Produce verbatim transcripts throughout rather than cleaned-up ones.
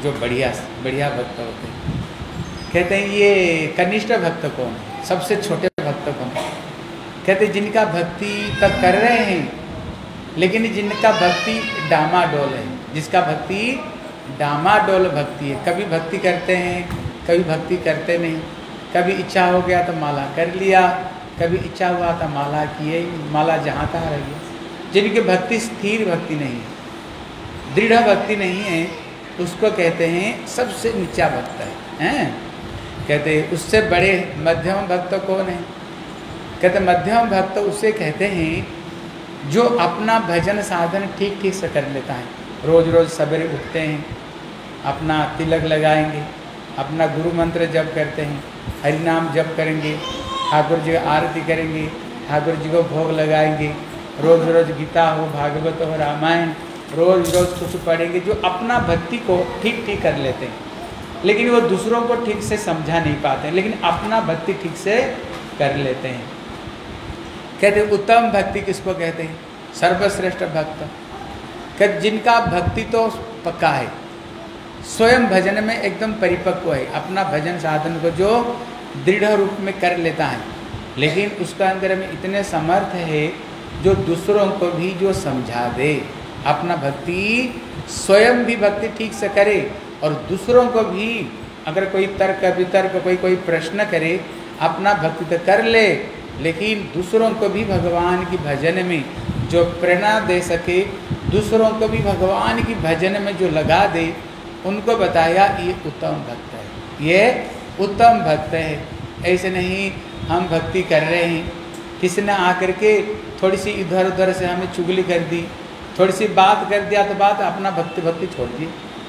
जो बढ़िया बढ़िया भक्त होते हैं। कहते हैं ये कनिष्ठ भक्त कौन है, सबसे छोटे भक्त कौन है? कहते हैं जिनका भक्ति तक कर रहे हैं लेकिन जिनका भक्ति डामाडोल है, जिसका भक्ति डामाडोल भक्ति है, कभी भक्ति करते हैं कभी भक्ति करते नहीं, कभी इच्छा हो गया तो माला कर लिया, कभी इच्छा हुआ तो माला किए, माला जहाँ तहाँ रही है। जिनकी भक्ति स्थिर भक्ति नहीं है, दृढ़ भक्ति नहीं है, उसको कहते हैं सबसे नीचा भक्त है, हैं? कहते हैं उससे बड़े मध्यम भक्त कौन है? कहते मध्यम भक्त उसे कहते हैं जो अपना भजन साधन ठीक ठीक से कर लेता है। रोज रोज सवेरे उठते हैं, अपना तिलक लगाएंगे, अपना गुरु मंत्र जप करते हैं, हरि नाम जप करेंगे, ठाकुर जी का आरती करेंगे, ठाकुर जी को भोग लगाएंगे, रोज रोज गीता हो, भागवत हो, रामायण रोज रोज कुछ पढ़ेंगे, जो अपना भक्ति को ठीक ठीक कर लेते हैं। लेकिन वो दूसरों को ठीक से समझा नहीं पाते हैं, लेकिन अपना भक्ति ठीक से कर लेते हैं। कहते हैं उत्तम भक्ति किसको कहते हैं? सर्वश्रेष्ठ भक्त। कहते जिनका भक्ति तो पक्का है, स्वयं भजन में एकदम परिपक्व है, अपना भजन साधन को जो दृढ़ रूप में कर लेता है, लेकिन उसका अंदर में इतने समर्थ है जो दूसरों को भी जो समझा दे, अपना भक्ति स्वयं भी भक्ति ठीक से करे और दूसरों को भी अगर कोई तर्क वितर्क कोई कोई प्रश्न करे, अपना भक्ति तो कर ले, लेकिन दूसरों को भी भगवान की भजन में जो प्रेरणा दे सके, दूसरों को भी भगवान की भजन में जो लगा दे, उनको बताया ये उत्तम भक्त है, ये उत्तम भक्त है। ऐसे नहीं हम भक्ति कर रहे हैं, किसी ने आकर के थोड़ी सी इधर उधर से हमें चुगली कर दी, थोड़ी सी बात कर दिया तो बात अपना भक्ति भक्ति छोड़ दी,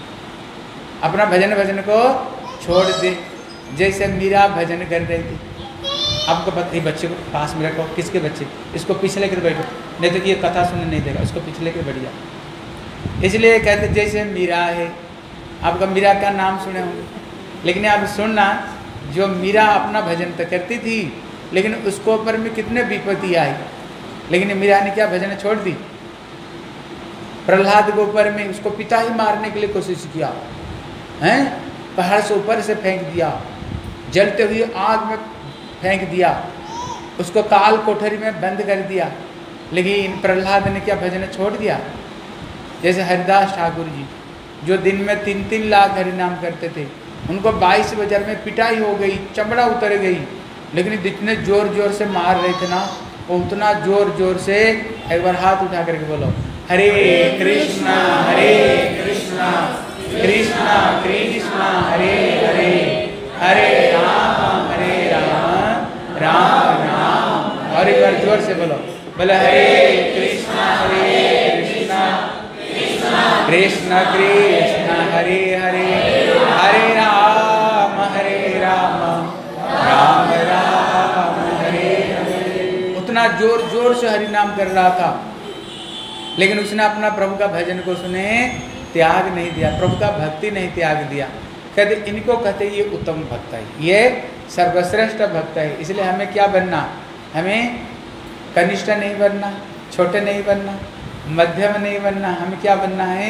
अपना भजन भजन को छोड़ दे। जैसे मीरा भजन कर रही थी, आपको पता, बच्चे को पास में रखो, किसके बच्चे, इसको पीछे लेकर बैठो, नहीं तो ये कथा सुनने नहीं देगा, इसको पीछे लेकर बैठ जाओ। इसलिए कहते जैसे मीरा है, आपका मीरा का नाम सुने होंगे, लेकिन आप सुनना, जो मीरा अपना भजन तो करती थी, लेकिन उसको ऊपर में कितने विपत्ति आई, लेकिन मीरा ने क्या भजन छोड़ दी? प्रहलाद के ऊपर में उसको पिता ही मारने के लिए कोशिश किया, हैं? पहाड़ से ऊपर से फेंक दिया, जलते हुए आग में फेंक दिया, उसको काल कोठरी में बंद कर दिया, लेकिन प्रहलाद ने क्या भजन छोड़ दिया? जैसे हरिदास ठाकुर जी जो दिन में तीन तीन लाख हरि नाम करते थे, उनको बाईस बाजार में पिटाई हो गई, चमड़ा उतर गई, लेकिन जितने जोर जोर से मार रहे थे ना, वो उतना जोर जोर से, एक बार हाथ उठा करके बोलो, हरे कृष्णा हरे कृष्णा कृष्णा कृष्णा हरे हरे, हरे राम हरे राम राम राम, और एक बार जोर से बोलो, बोले हरे कृष्णा हरे कृष्णा कृष्णा कृष्णा हरे हरे, हरे राम हरे राम राम राम हरे हरे। उतना जोर जोर से हरि नाम कर रहा था, लेकिन उसने अपना प्रभु का भजन को सुने त्याग नहीं दिया, प्रभु का भक्ति नहीं त्याग दिया। कहते इनको कहते ये उत्तम भक्त है, ये सर्वश्रेष्ठ भक्त है। इसलिए हमें क्या बनना? हमें कनिष्ठ नहीं बनना, छोटे नहीं बनना, मध्यम नहीं बनना, हमें क्या बनना है?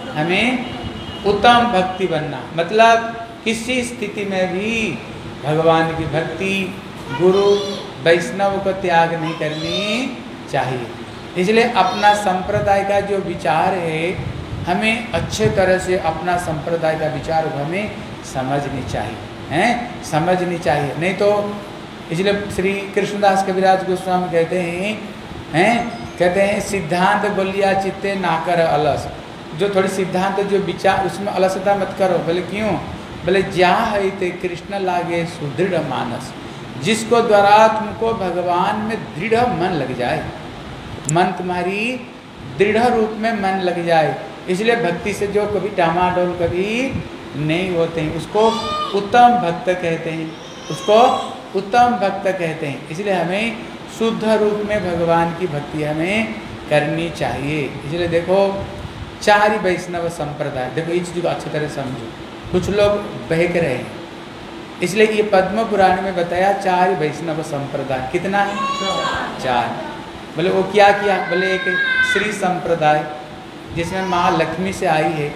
हमें उत्तम भक्ति बनना। मतलब किसी स्थिति में भी भगवान की भक्ति, गुरु वैष्णव को त्याग नहीं करनी चाहिए। इसलिए अपना संप्रदाय का जो विचार है, हमें अच्छे तरह से अपना संप्रदाय का विचार हमें समझनी चाहिए, हैं? समझनी चाहिए, नहीं तो इसलिए श्री कृष्णदास कविराज गोस्वामी कहते हैं, हैं? कहते हैं सिद्धांत बोलिया चित्ते ना कर अलस, जो थोड़ी सिद्धांत जो विचार उसमें अलसता मत करो। बोले क्यों? बोले जा है ते कृष्ण लागे सुदृढ़ मानस, जिसको द्वारा तुमको भगवान में दृढ़ मन लग जाए, मन तुम्हारी दृढ़ रूप में मन लग जाए। इसलिए भक्ति से जो कभी डामाडोल कभी नहीं होते हैं, उसको उत्तम भक्त कहते हैं, उसको उत्तम भक्त कहते हैं। इसलिए हमें शुद्ध रूप में भगवान की भक्ति हमें करनी चाहिए। इसलिए देखो चार वैष्णव संप्रदाय, देखो इस चीज़ को अच्छी तरह समझो, कुछ लोग बहक रहे हैं, इसलिए ये पद्म पुराण में बताया चार वैष्णव संप्रदाय। कितना है? चार। बोले वो क्या किया? बोले एक श्री संप्रदाय जिसमें माँ लक्ष्मी से आई है,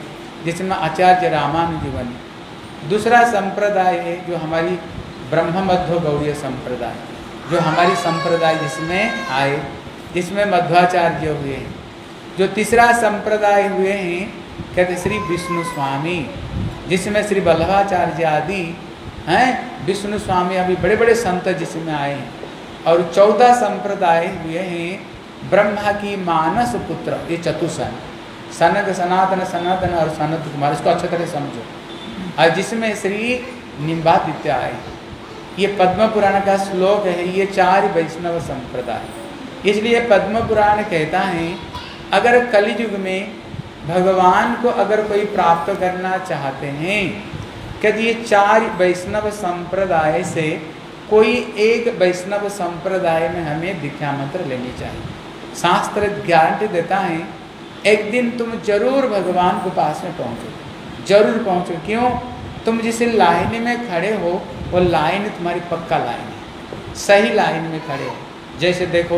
जिसमें आचार्य रामानुज बने। दूसरा संप्रदाय है जो हमारी ब्रह्म मध्व गौड़ीय संप्रदाय, जो हमारी संप्रदाय जिसमें आए, जिसमें मध्वाचार्य हुए हैं। जो तीसरा संप्रदाय हुए हैं कहते श्री विष्णु स्वामी, जिसमें श्री वल्लभाचार्य आदि हैं, विष्णु स्वामी अभी बड़े बड़े संत जिसमें आए हैं। और चौदह संप्रदाय हुए हैं ब्रह्मा की मानस पुत्र, ये चतुसन सनक सनातन सनातन और सनत कुमार, इसको अच्छी तरह समझो। और जिसमें श्री निम्बादित्य आए, ये पद्म पुराण का श्लोक है, ये चार वैष्णव संप्रदाय। इसलिए पद्म पुराण कहता है अगर कलियुग में भगवान को अगर कोई प्राप्त करना चाहते हैं, कहते ये चार वैष्णव संप्रदाय से कोई एक वैष्णव संप्रदाय में हमें दीक्षा मंत्र लेनी चाहिए। शास्त्र गारंटी देता है एक दिन तुम जरूर भगवान के पास में पहुँचो, जरूर पहुँचो। क्यों? तुम जिस लाइन में खड़े हो वो लाइन तुम्हारी पक्का लाइन है, सही लाइन में खड़े हो। जैसे देखो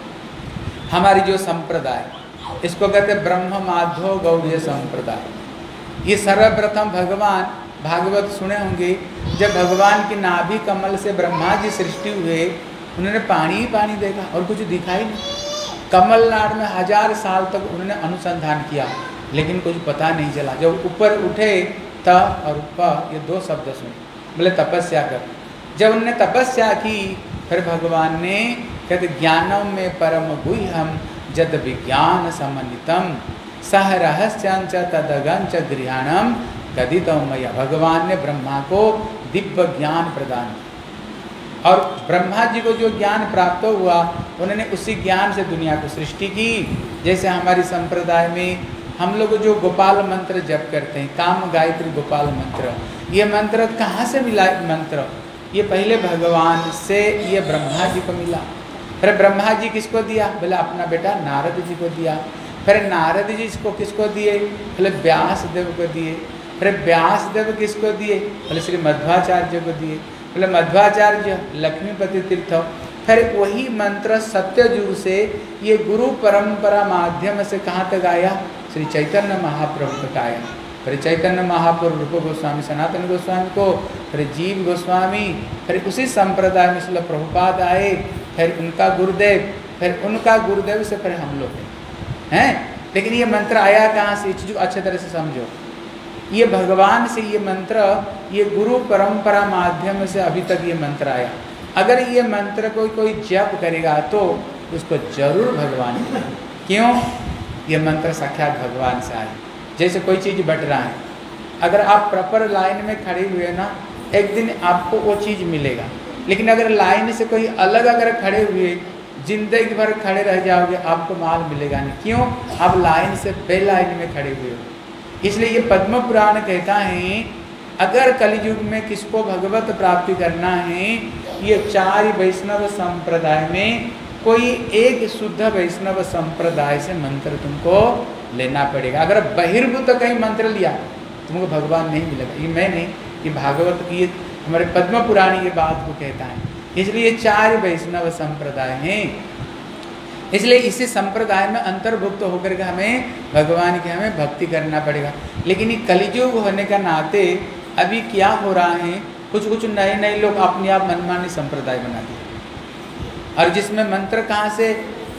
हमारी जो संप्रदाय, इसको कहते हैं ब्रह्म माधव गौड़ीय संप्रदाय। ये सर्वप्रथम भगवान भागवत सुने होंगे, जब भगवान की नाभि कमल से ब्रह्मा जी सृष्टि हुए, उन्होंने पानी ही पानी देखा और कुछ दिखाई नहीं। कमलनाथ में हजार साल तक उन्होंने अनुसंधान किया लेकिन कुछ पता नहीं चला। जब ऊपर उठे त और प, ये दो शब्द सुने, बोले तपस्या कर। जब उन्होंने तपस्या की फिर भगवान ने कहते ज्ञानम में परम गुह्यम जद विज्ञान समन्वितम सह रहस्यांच तदगंच गृहाणम कदितम मया। भगवान ने ब्रह्मा को दिव्य ज्ञान प्रदान किया और ब्रह्मा जी को जो ज्ञान प्राप्त हुआ उन्होंने उसी ज्ञान से दुनिया को सृष्टि की। जैसे हमारी संप्रदाय में हम लोग जो गोपाल मंत्र जप करते हैं, काम गायत्री गोपाल मंत्र, ये मंत्र कहाँ से मिला? मंत्र ये पहले भगवान से ये ब्रह्मा जी को मिला। फिर ब्रह्मा जी किसको दिया? बोले अपना बेटा नारद जी को दिया। फिर नारद जी इसको किसको दिए? बोले व्यास देव को दिए। फिर व्यास देव किसको दिए? बोले श्री मध्वाचार्य को दिए। बोले मध्वाचार्य लक्ष्मीपति तीर्थ। फिर वही मंत्र सत्ययुग से ये गुरु परंपरा माध्यम से कहाँ तक आया? श्री चैतन्य महाप्रभु तक आया। फिर चैतन्य महाप्रभु रूप गोस्वामी सनातन गोस्वामी को, फिर जीव गोस्वामी, फिर उसी संप्रदाय में श्रील प्रभुपाद आए, फिर उनका गुरुदेव, फिर उनका गुरुदेव से फिर हम लोग हैं। लेकिन ये मंत्र आया कहाँ से? चीज़ अच्छे तरह से समझो। ये भगवान से ये मंत्र, ये गुरु परंपरा माध्यम से अभी तक ये मंत्र आया। अगर ये मंत्र को कोई जप करेगा तो उसको जरूर भगवान मिलेगा। क्यों? ये मंत्र साक्षात भगवान से आए। जैसे कोई चीज़ बट रहा है, अगर आप प्रॉपर लाइन में खड़े हुए ना, एक दिन आपको वो चीज़ मिलेगा। लेकिन अगर लाइन से कोई अलग अगर खड़े हुए, जिंदगी भर खड़े रह जाओगे, आपको माल मिलेगा नहीं। क्यों? आप लाइन से बेलाइन में खड़े हुए हो। इसलिए ये पद्म पुराण कहता है अगर कलयुग में किसको भगवत प्राप्ति करना है, ये चार वैष्णव संप्रदाय में कोई एक शुद्ध वैष्णव संप्रदाय से मंत्र तुमको लेना पड़ेगा। अगर बहिर्भूत कहीं मंत्र लिया तुमको भगवान नहीं मिलेगा। ये मैं नहीं, ये भागवत की हमारे पद्म पुराण ये बात को कहता है। इसलिए चार वैष्णव संप्रदाय हैं। इसलिए इसी संप्रदाय में अंतर्भुक्त होकर के हमें भगवान की हमें भक्ति करना पड़ेगा। लेकिन ये कलियुग होने का नाते अभी क्या हो रहा है, कुछ कुछ नए नए लोग अपने आप मनमानी संप्रदाय बना दिए और जिसमें मंत्र कहाँ से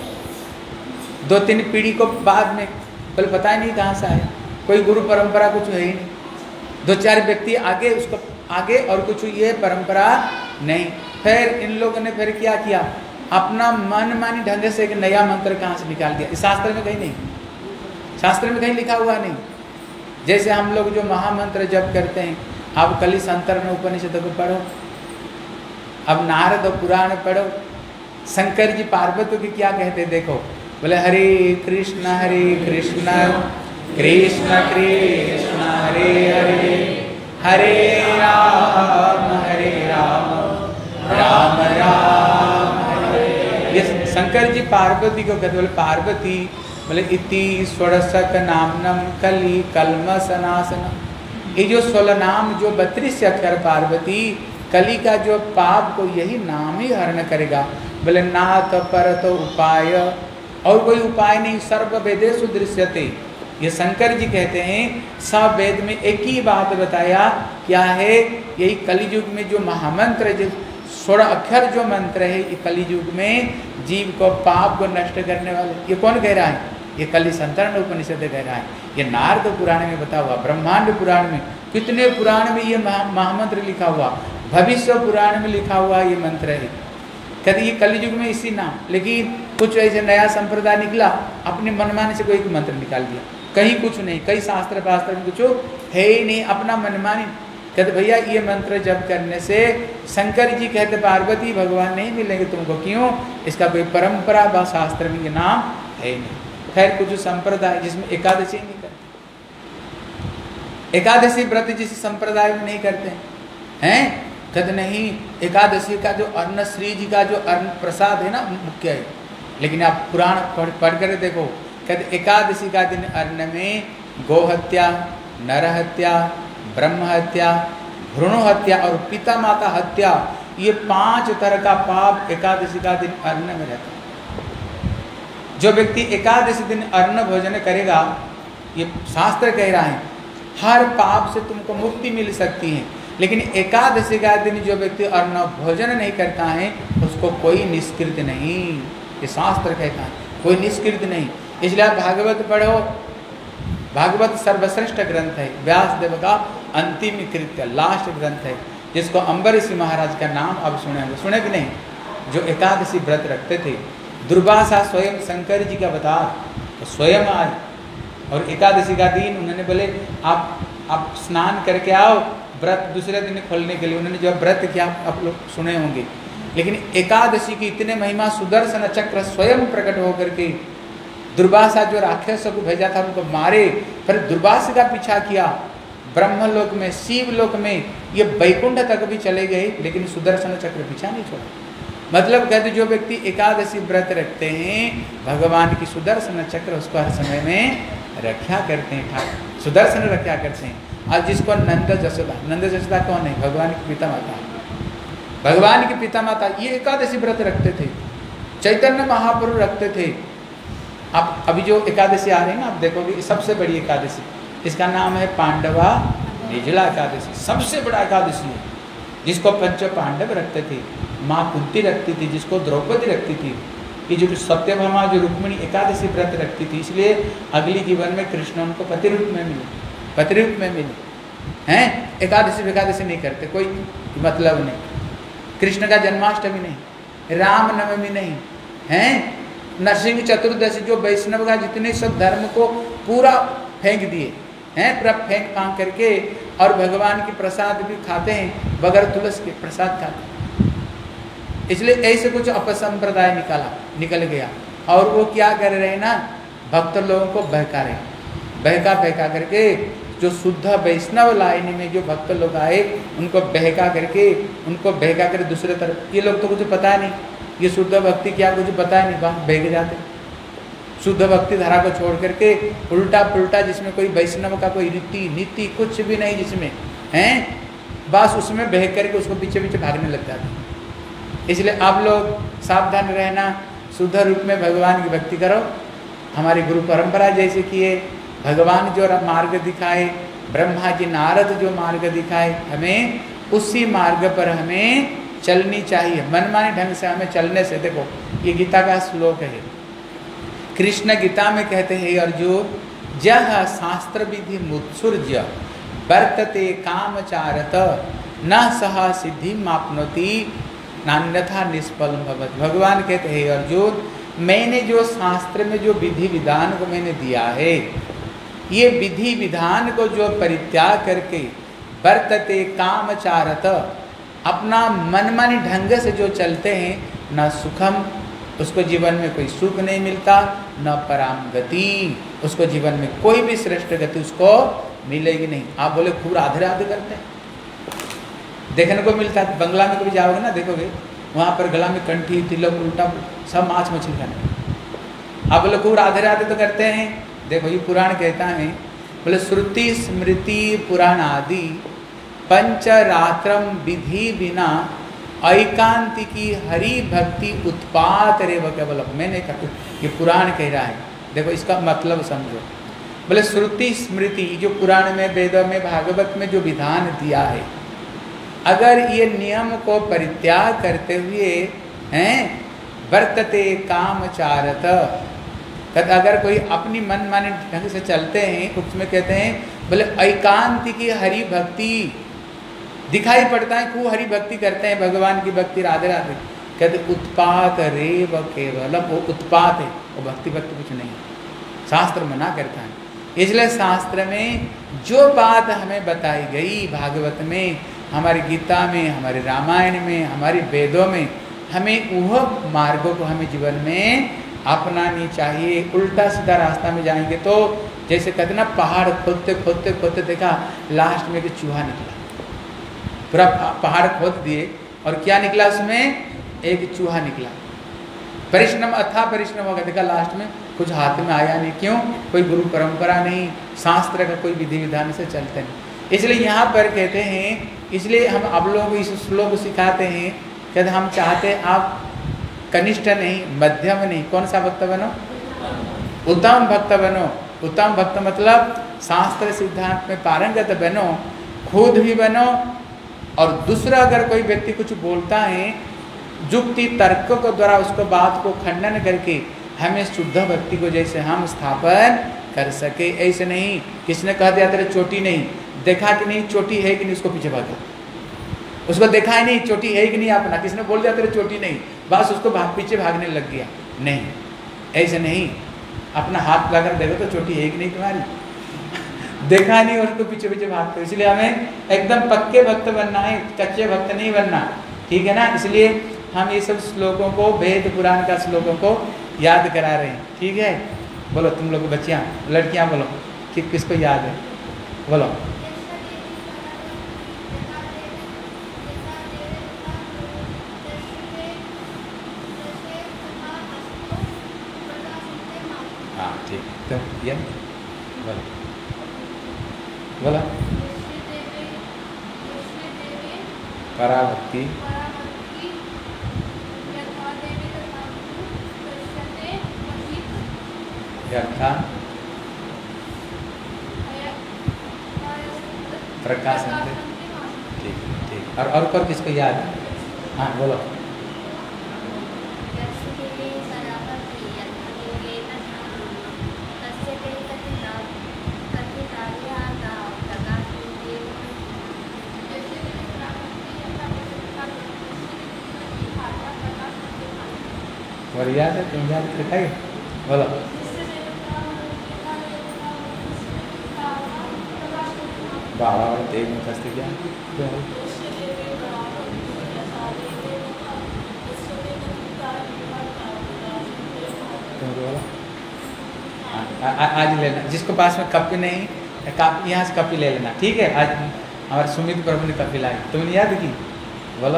दो तीन पीढ़ी को बाद में कल पता ही नहीं कहाँ से आया। कोई गुरु परंपरा कुछ है ही नहीं, दो चार व्यक्ति आगे उसको आगे और कुछ ये परंपरा नहीं। फिर इन लोगों ने फिर क्या किया, अपना मन मानी ढंग से एक नया मंत्र कहाँ से निकाल दिया। इस शास्त्र में कहीं नहीं, शास्त्र में कहीं लिखा हुआ नहीं। जैसे हम लोग जो महामंत्र जप करते हैं, आप कली संतर में उपनिषद को पढ़ो, अब नारद पुराण पढ़ो। शंकर जी पार्वती की क्या कहते देखो, बोले हरे कृष्ण हरे कृष्ण कृष्ण कृष्ण हरे हरे हरे राम हरे राम राम राम हरे। ये शंकर जी पार्वती को कहते, बोले पार्वती बोले इति षोडशक नामनम कली कलमसनासनम। ये जो सोलह नाम जो बत्तीस अक्षर पार्वती, कली का जो पाप को यही नाम ही हरण करेगा। बोले नाथ परत उपाय, और कोई उपाय नहीं। सर्व वेदेषु दृश्यते, ये शंकर जी कहते हैं सब वेद में एक ही बात बताया, क्या है, यही कलियुग में जो महामंत्र जो सोलह अक्षर जो मंत्र है, ये कलियुग में जीव को पाप को नष्ट करने वाले, ये कौन कह रहा है? ये कलि संतरण उपनिषद कह रहा है, ये नारद पुराण में बता हुआ, ब्रह्मांड पुराण में, कितने पुराण में ये महा महामंत्र लिखा हुआ, भविष्य पुराण में लिखा हुआ ये मंत्र है। कहते ये कलियुग में इसी नाम, लेकिन कुछ ऐसे नया संप्रदाय निकला, अपने मनमाने से कोई एक मंत्र निकाल दिया, कहीं कुछ नहीं, कई शास्त्र शास्त्र में कुछ है ही नहीं, अपना मनमानी। कहते भैया ये मंत्र जप करने से, शंकर जी कहते पार्वती भगवान नहीं मिलेंगे तुमको, क्यों? इसका कोई परंपरा व शास्त्र में ये नाम है ही नहीं। खैर कुछ संप्रदाय जिसमें एकादशी नहीं करते, एकादशी व्रत जिस संप्रदाय में नहीं करते हैं, कहते नहीं एकादशी का जो अन्न, श्री जी का जो अन्न प्रसाद है ना मुख्य है, लेकिन आप पुराण पढ़ पढ़ कर देखो, कहते एकादशी का दिन अन्न में गोहत्या, नरहत्या, ब्रह्म हत्या, भ्रूण हत्या और पिता माता हत्या, ये पांच तरह का पाप एकादशी का दिन अन्न में रहता है। जो व्यक्ति एकादशी दिन अन्न भोजन करेगा, ये शास्त्र कह रहा है, हर पाप से तुमको मुक्ति मिल सकती है, लेकिन एकादशी का दिन जो व्यक्ति अन्न भोजन नहीं करता है उसको कोई निष्कृत नहीं, ये शास्त्र कहता है, कोई निष्कृत नहीं। इसलिए आप भागवत पढ़ो, भागवत सर्वश्रेष्ठ ग्रंथ है, व्यास देव का अंतिम कृत्य लास्ट ग्रंथ है, जिसको अम्बरीश महाराज का नाम अब सुने होंगे, सुने कि नहीं? जो एकादशी व्रत रखते थे, दुर्वासा स्वयं शंकर जी का बता, तो स्वयं आए और एकादशी का दिन उन्होंने बोले आप आप स्नान करके आओ, व्रत दूसरे दिन खोलने के लिए उन्होंने जो व्रत किया आप लोग सुने होंगे। लेकिन एकादशी की इतने महिमा, सुदर्शन चक्र स्वयं प्रकट होकर के दुर्वासा जो राक्षस को भेजा था उनको मारे, फिर दुर्वासा का पीछा किया, ब्रह्मलोक में, शिवलोक में, ये वैकुंठ तक भी चले गए, लेकिन सुदर्शन चक्र पीछा नहीं छोड़ा। मतलब कहते जो व्यक्ति एकादशी व्रत रखते हैं, भगवान की सुदर्शन चक्र उसको हर समय में रक्षा करते हैं, ठाकुर सुदर्शन रक्षा करते हैं। और जिसको नंद जसोदा, नंद जसोदा कौन है? भगवान की पिता माता, भगवान की पिता माता ये एकादशी व्रत रखते थे, चैतन्य महाप्रभु रखते थे। आप अभी जो एकादशी आ रही है ना, आप देखोगे सबसे बड़ी एकादशी, इसका नाम है पांडवा निर्जला एकादशी, सबसे बड़ा एकादशी है, जिसको पंच पांडव रखते थे, माँ कुंती रखती थी, जिसको द्रौपदी रखती थी, कि जो सत्यभामा जो रुक्मिणी एकादशी व्रत रखती थी, इसलिए अगली जीवन में कृष्ण उनको पति रूप में मिले, पति रूप में मिले हैं। एकादशी एकादशी नहीं करते, कोई मतलब नहीं। कृष्ण का जन्माष्टमी नहीं, रामनवमी नहीं हैं, नरसिंह चतुर्दशी जो वैष्णव का जितने सब धर्म को पूरा फेंक दिए हैं, पूरा फेंक फांक करके, और भगवान की प्रसाद भी खाते हैं, बगैर तुलसी के प्रसाद खाते हैं। इसलिए ऐसे कुछ अपसंप्रदाय निकाला निकल गया, और वो क्या कर रहे हैं ना, भक्त लोगों को बहका रहे हैं, बहका बहका करके जो शुद्ध वैष्णव लाइन में जो भक्त लोग आए उनको बहका करके, उनको बहका कर दूसरे तरफ, ये लोग तो कुछ पता नहीं, ये शुद्ध भक्ति क्या कुछ पता नहीं, बात बहक जाते। शुद्ध भक्ति धारा को छोड़ करके उल्टा पुल्टा, जिसमें कोई वैष्णव का कोई रीति नीति कुछ भी नहीं जिसमें हैं, बस उसमें बहक करके उसको पीछे पीछे भागने लग जाते। इसलिए आप लोग सावधान रहना, शुद्ध रूप में भगवान की भक्ति करो, हमारी गुरु परंपरा जैसे किए, भगवान जो मार्ग दिखाए, ब्रह्मा जी नारद जो मार्ग दिखाए, हमें उसी मार्ग पर हमें चलनी चाहिए, मनमाने ढंग से हमें चलने से। देखो ये गीता का श्लोक है, कृष्ण गीता में कहते हैं अर्जुन, जह शास्त्र विधि मुत्सुर्य वर्तते कामचारत न सह सिद्धि मापनोति नान्यथा निष्फल भवत। भगवान कहते हैं अर्जुन, मैंने जो शास्त्र में जो विधि विधान को मैंने दिया है, ये विधि विधान को जो परित्याग करके वर्तते कामचारत, अपना मनमानी ढंग से जो चलते हैं, न सुखम, उसको जीवन में कोई सुख नहीं मिलता, न पराम गति, उसको जीवन में कोई भी श्रेष्ठ गति उसको मिलेगी नहीं। आप बोले खूब राधे राधे करते हैं, देखने को मिलता है, बंगला में कभी जाओगे ना, देखोगे वहाँ पर गला में कंठी तिलक उल्टा सब माछ मछली खाने। आप बोले खूब राधे राधे तो करते हैं, देखो ये पुराण कहता है, बोले श्रुति स्मृति पुराण आदि पंचरात्रम विधि बिना ऐकांतिकी हरि भक्ति उत्पात रेव केवल। मैंने कहा ये पुराण कह रहा है, देखो इसका मतलब समझो। बोले श्रुति स्मृति जो पुराण में, वेदों में, भागवत में जो विधान दिया है, अगर ये नियम को परित्याग करते हुए हैं वर्तते कामचारत, अगर कोई अपनी मन माने ढंग से चलते हैं, उसमें कहते हैं बोले एकांत की हरि भक्ति दिखाई पड़ता है, खूब हरि भक्ति करते हैं, भगवान की भक्ति, राधे राधे, कहते उत्पात रेव केवल, वो उत्पात है, वो भक्ति भक्ति कुछ नहीं, शास्त्र मना करता है। इसलिए शास्त्र में जो बात हमें बताई गई, भागवत में, हमारी गीता में, हमारे रामायण में, हमारे वेदों में, हमें वह मार्गों को हमें जीवन में अपनानी चाहिए। उल्टा सीधा रास्ता में जाएंगे तो जैसे कहते ना, पहाड़ खोदते खोदते खोदते देखा लास्ट में एक चूहा निकला, पूरा पहाड़ खोद दिए और क्या निकला उसमें, एक चूहा निकला। परिश्रम अथा परिश्रम होगा, देखा लास्ट में कुछ हाथ में आया नहीं। क्यों? कोई गुरु परंपरा नहीं, शास्त्र का कोई विधि विधान से चलते नहीं। इसलिए यहाँ पर कहते हैं, इसलिए हम आप लोगों को इस श्लोक को सिखाते हैं, कहते हम चाहते हैं आप कनिष्ठ नहीं, मध्यम नहीं, कौन सा भक्त बनो, उत्तम भक्त बनो। उत्तम भक्त मतलब शास्त्र सिद्धांत में पारंगत बनो, खुद भी बनो, और दूसरा अगर कोई व्यक्ति कुछ बोलता है, युक्ति तर्क को द्वारा उसको बात को खंडन करके हमें शुद्ध भक्ति को जैसे हम स्थापन कर सके। ऐसे नहीं किसने कह दिया तेरे चोटी नहीं, देखा कि नहीं चोटी है कि नहीं, उसको पीछे भागो, उसको देखा ही नहीं चोटी है कि नहीं, अपना किसने बोल दिया तेरे चोटी नहीं, बस उसको भाग पीछे भागने लग गया। नहीं, ऐसे नहीं, अपना हाथ लगाकर देखो तो चोटी है कि नहीं तुम्हारी, देखा नहीं और उसको पीछे पीछे भागते। इसलिए हमें एकदम पक्के भक्त बनना है, कच्चे भक्त नहीं बनना, ठीक है ना। इसलिए हम ये सब श्लोकों को, वेद पुराण का श्लोकों को याद करा रहे हैं, ठीक है। बोलो तुम लोग बच्चियाँ, लड़कियाँ बोलो कि किसको याद है, बोलो। हाँ ठीक, तो ये बोलो बोलो। पराभक्ति प्रकाश, ठीक ठीक। और और पर किसको याद है? हाँ बोलो। और याद है, तुम याद दिखाई, बोलो। बाबा और तेज में फंसते क्या, आज लेना, जिसको पास में कॉपी नहीं, कापी यहाँ से कॉपी ले लेना, ठीक है। आज हमारे सुमित प्रभु ने कॉपी लाई, तुमने याद की, बोलो।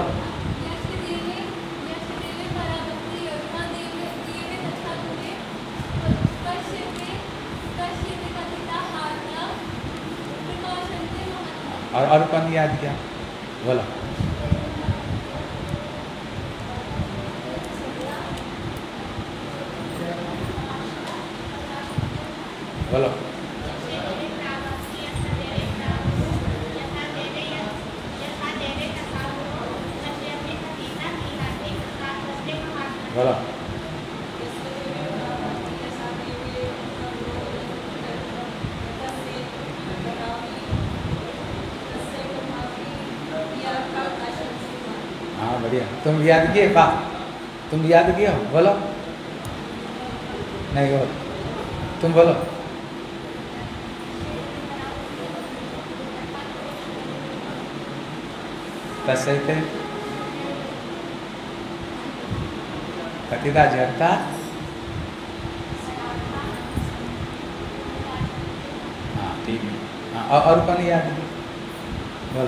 और और कौन याद किया, बोलो। बोलो। बोलो। हाँ बढ़िया, तुम याद किए बा, तुम याद किए हो, बोलो। नहीं बोलो, तुम बोलो। तसैते कतिदा जड़ता, हाँ ठीक है। हाँ और, और कौन याद है, बोलो।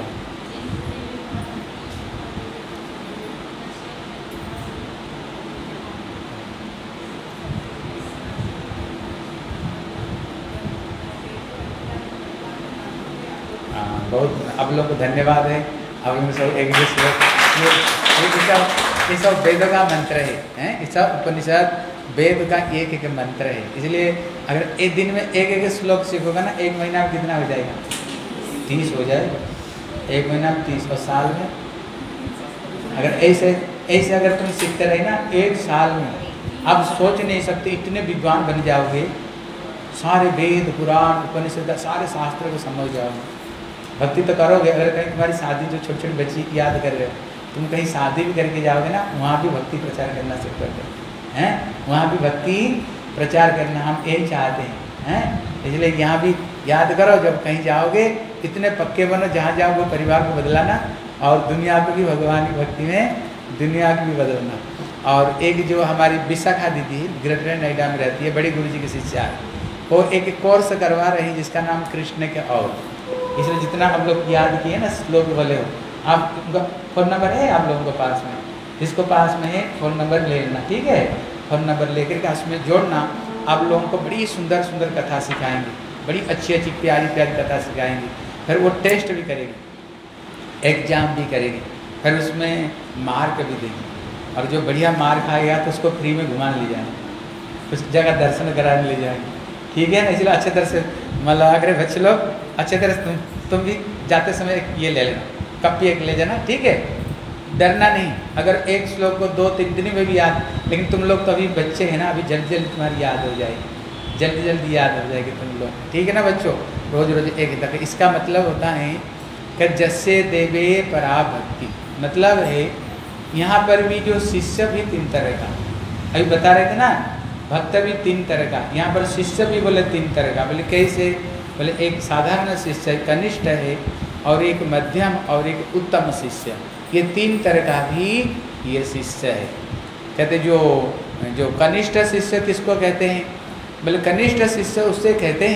बहुत आप लोग को धन्यवाद है। आप लोग सब एक दूसरे ये सब ये सब वेदों का मंत्र है, हैं ये सब उपनिषद वेद का एक एक मंत्र है, इसलिए अगर एक दिन में एक एक श्लोक सीखोगा ना, एक महीना में कितना हो जाएगा? तीस हो जाएगा। एक महीना में तीस, और साल में अगर ऐसे ऐसे अगर तुम सीखते रहे ना, एक साल में आप सोच नहीं सकते इतने विद्वान बन जाओगे, सारे वेद पुराण उपनिषद सारे शास्त्र को समझ जाओगे। भक्ति तो करोगे। अगर कहीं तुम्हारी शादी, जो छोटी छोटी बच्ची की याद कर रहे हो, तुम कहीं शादी भी करके जाओगे ना, वहाँ भी भक्ति प्रचार करना सीख करते हैं, वहाँ भी भक्ति प्रचार करना हम यही चाहते हैं, हैं? इसलिए यहाँ भी याद करो, जब कहीं जाओगे इतने पक्के बनो, जहाँ जाओगे परिवार को बदलाना, और दुनिया को भी भगवान की भक्ति में दुनिया को भी बदलना। और एक जो हमारी विशाखा दीदी ग्रेटर नोएडा में रहती है, बड़ी गुरु जी की शिष्या है, वो एक कोर्स करवा रही जिसका नाम कृष्ण के और, इसलिए जितना हम लोग याद किए ना श्लोक बोले हो, आप उनका फ़ोन नंबर है आप लोगों के पास में, जिसको पास में है फ़ोन नंबर ले लेना, ठीक है? फ़ोन नंबर लेकर के उसमें जोड़ना। आप लोगों को बड़ी सुंदर सुंदर कथा सिखाएंगे, बड़ी अच्छी अच्छी प्यारी प्यारी कथा सिखाएंगे। फिर वो टेस्ट भी करेगी, एग्जाम भी करेगी, फिर उसमें मार्क भी देगी, और जो बढ़िया मार्क आएगा तो उसको फ्री में घुमाने ले जाएंगे, उस जगह दर्शन कराने ले जाएंगे, ठीक है ना? इसलिए अच्छे तरह से मतलब अगर बच्चे लोग अच्छे तरह से तुम तुम भी जाते समय एक ये ले लेना, कॉपी एक ले जाना, ठीक है? डरना नहीं। अगर एक श्लोक को दो तीन दिन में भी याद, लेकिन तुम लोग तो अभी बच्चे हैं ना, अभी जल्दी जल्दी तुम्हारी याद हो जाएगी, जल्दी जल्दी याद हो जाएगी तुम लोग, ठीक है ना बच्चों? रोज रोज एक तक। इसका मतलब होता है कि जैसे देवे परा भक्ति, मतलब है यहाँ पर भी जो शिष्य भी तीन तरह का, अभी बता रहे थे ना, भक्त भी तीन तरह का, यहाँ पर शिष्य भी बोले तीन तरह का। बोले कैसे? बोले एक साधारण शिष्य कनिष्ठ है, और एक मध्यम और एक उत्तम शिष्य, ये तीन तरह का भी ये शिष्य है। कहते जो जो कनिष्ठ शिष्य किसको कहते हैं? बोले कनिष्ठ शिष्य उससे कहते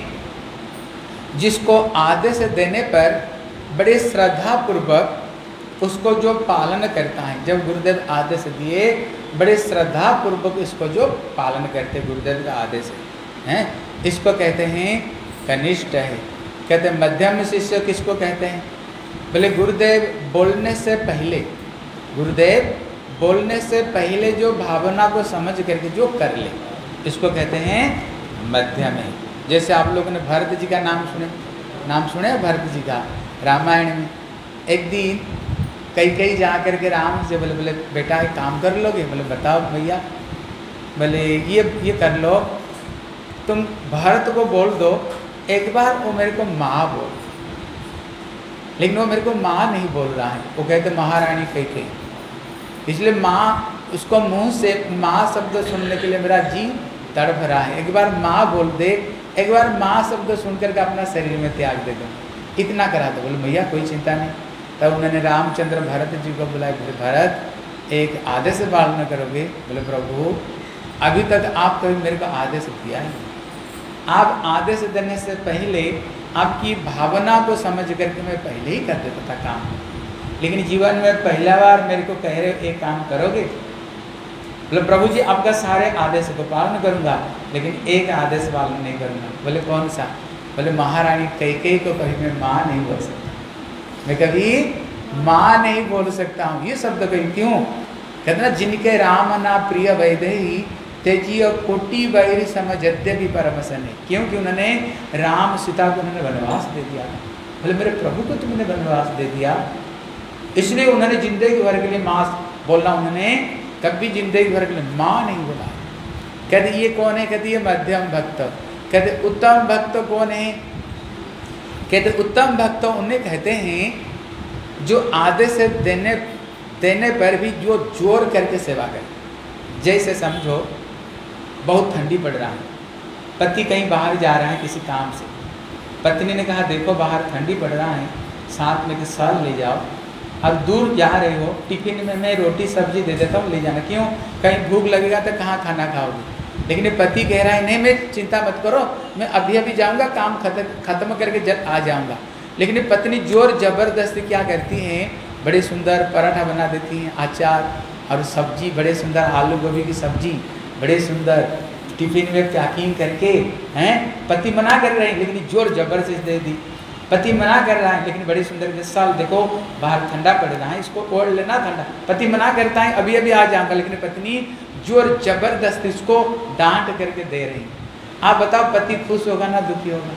हैं जिसको आदेश देने पर बड़े श्रद्धापूर्वक उसको जो पालन करता है। जब गुरुदेव आदेश दिए, बड़े श्रद्धापूर्वक इसको जो पालन करते गुरुदेव का आदेश है, हैं? इसको कहते हैं कनिष्ठ है। कहते हैं मध्यम शिष्य किसको कहते हैं? बोले गुरुदेव बोलने से पहले, गुरुदेव बोलने से पहले जो भावना को समझ करके जो कर ले, इसको कहते हैं मध्यम है। जैसे आप लोगों ने भरत जी का नाम सुने, नाम सुने भरत जी का? रामायण में एक दिन कई कई जा कर के राम से बोले बोले बेटा एक काम कर लोगे? बोले बताओ भैया। बोले ये ये कर लो, तुम भरत को बोल दो एक बार, वो मेरे को माँ बोल, लेकिन वो मेरे को माँ नहीं बोल रहा है, वो कहते महारानी कही कही, इसलिए माँ उसको मुंह से माँ शब्द सुनने के लिए मेरा जी तड़प रहा है, एक बार माँ बोल दे, एक बार माँ शब्द सुन करके अपना शरीर में त्याग दे दो, इतना करा दो। बोले भैया कोई चिंता नहीं। तब उन्होंने रामचंद्र भरत जी को बुलाया, बोले भरत एक आदेश पालन करोगे? बोले प्रभु अभी तक आप कभी मेरे को आदेश दिया ही नहीं, आप आदेश देने से पहले आपकी भावना को समझ करके मैं पहले ही कर देता था काम, लेकिन जीवन में पहला बार मेरे को कह रहे हो एक काम करोगे? बोले प्रभु जी आपका सारे आदेश को पालन करूंगा, लेकिन एक आदेश पालन नहीं करूंगा। बोले कौन सा? बोले महारानी कैकेयी को कभी मैं माँ नहीं बोल सकता, मैं कभी माँ नहीं बोल सकता हूँ, ये शब्द कहीं क्यों? कहते ना जिनके राम ना प्रिय वैदेही तेजी और कोटि वैरी समझद्य भी परमसन है, क्योंकि उन्होंने राम सीता को उन्होंने वनवास दे दिया। बोले मेरे प्रभु को तुमने वनवास दे दिया, इसलिए उन्होंने जिंदगी भर के लिए माँ बोलना, उन्होंने कभी जिंदगी भर के लिए माँ नहीं बोला। कहते ये कौन है? कहते ये मध्यम भक्त। कहते उत्तम भक्त कौन है? कहते उत्तम भक्त उन्हें कहते हैं जो आदेश देने देने पर भी जो जोर करके सेवा करे। जैसे समझो बहुत ठंडी पड़ रहा है, पति कहीं बाहर जा रहा है किसी काम से, पत्नी ने कहा देखो बाहर ठंडी पड़ रहा है, साथ में साल ले जाओ, अब दूर जा रहे हो, टिफिन में मैं रोटी सब्जी दे देता हूँ ले जाना, क्यों? कहीं भूख लगेगा तो कहाँ खाना खाओगे? लेकिन ये पति कह रहा है नहीं मैं चिंता मत करो, मैं अभी अभी जाऊँगा, काम खत्म खत्म करके जब आ जाऊँगा। लेकिन ये पत्नी जोर जबरदस्ती क्या करती हैं, बड़े सुंदर पराठा बना देती हैं, अचार और सब्जी, बड़े सुंदर आलू गोभी की सब्जी, बड़े सुंदर टिफिन में पैकिंग करके हैं। पति मना कर रहे हैं लेकिन जोर जबरदस्ती दे दी। पति मना कर रहा है लेकिन बड़ी सुंदर साल देखो बाहर ठंडा पड़ रहा है, इसको ओढ़ लेना ठंडा। पति मना करता है अभी अभी आ जाऊंगा, लेकिन पत्नी जोर जबरदस्ती उसको डांट करके दे रही हैं। आप बताओ पति खुश होगा ना दुखी होगा?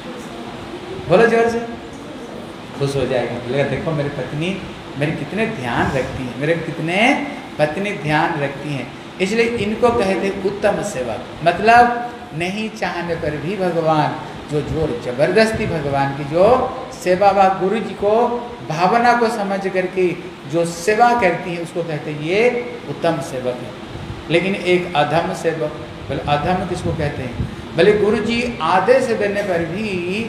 बोलो जोर से। खुश हो जाएगा, बोलेगा देखो मेरी पत्नी मेरे कितने ध्यान रखती है, मेरे कितने पत्नी ध्यान रखती हैं। इसलिए इनको कहते उत्तम सेवक। मतलब नहीं चाहने पर भी भगवान जो जोर जबरदस्ती भगवान की जो सेवा व गुरु जी को भावना को समझ करके जो सेवा करती है उसको कहते हैं ये उत्तम सेवक है। लेकिन एक अधम सेवक, बोले अधम किसको कहते हैं? बोले गुरु जी आदेश देने पर भी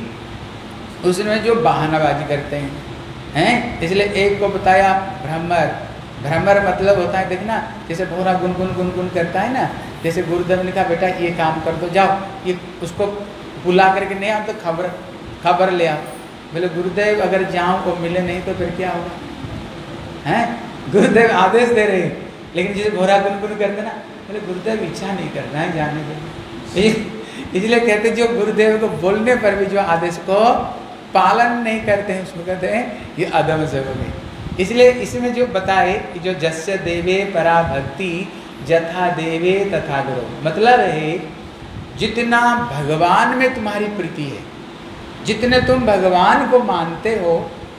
उसमें जो बहानाबाजी करते हैं हैं। इसलिए एक को बताया भ्रमर। भ्रमर मतलब होता है देखना, जैसे भोरा गुनगुन गुनगुन करता है ना, जैसे गुरुदेव ने कहा बेटा ये काम कर दो, जाओ ये उसको बुला करके नहीं आओ तो खबर खबर ले आओ। बोले गुरुदेव अगर जाऊँ वो मिले नहीं तो फिर क्या होगा? हैं गुरुदेव आदेश दे रहे हैं, लेकिन जैसे भोरा गुनगुन करते ना, बोले गुरुदेव इच्छा नहीं कर रहा है जाने के। इसलिए कहते जो गुरुदेव को बोलने पर भी जो आदेश को पालन नहीं करते हैं उसको कहते हैं ये अधम सेवक है। इसलिए इसमें जो बताए कि जो जस्य देवे परा भक्ति जथा देवे तथा गुरु, मतलब है जितना भगवान में तुम्हारी प्रीति है, जितने तुम भगवान को मानते हो,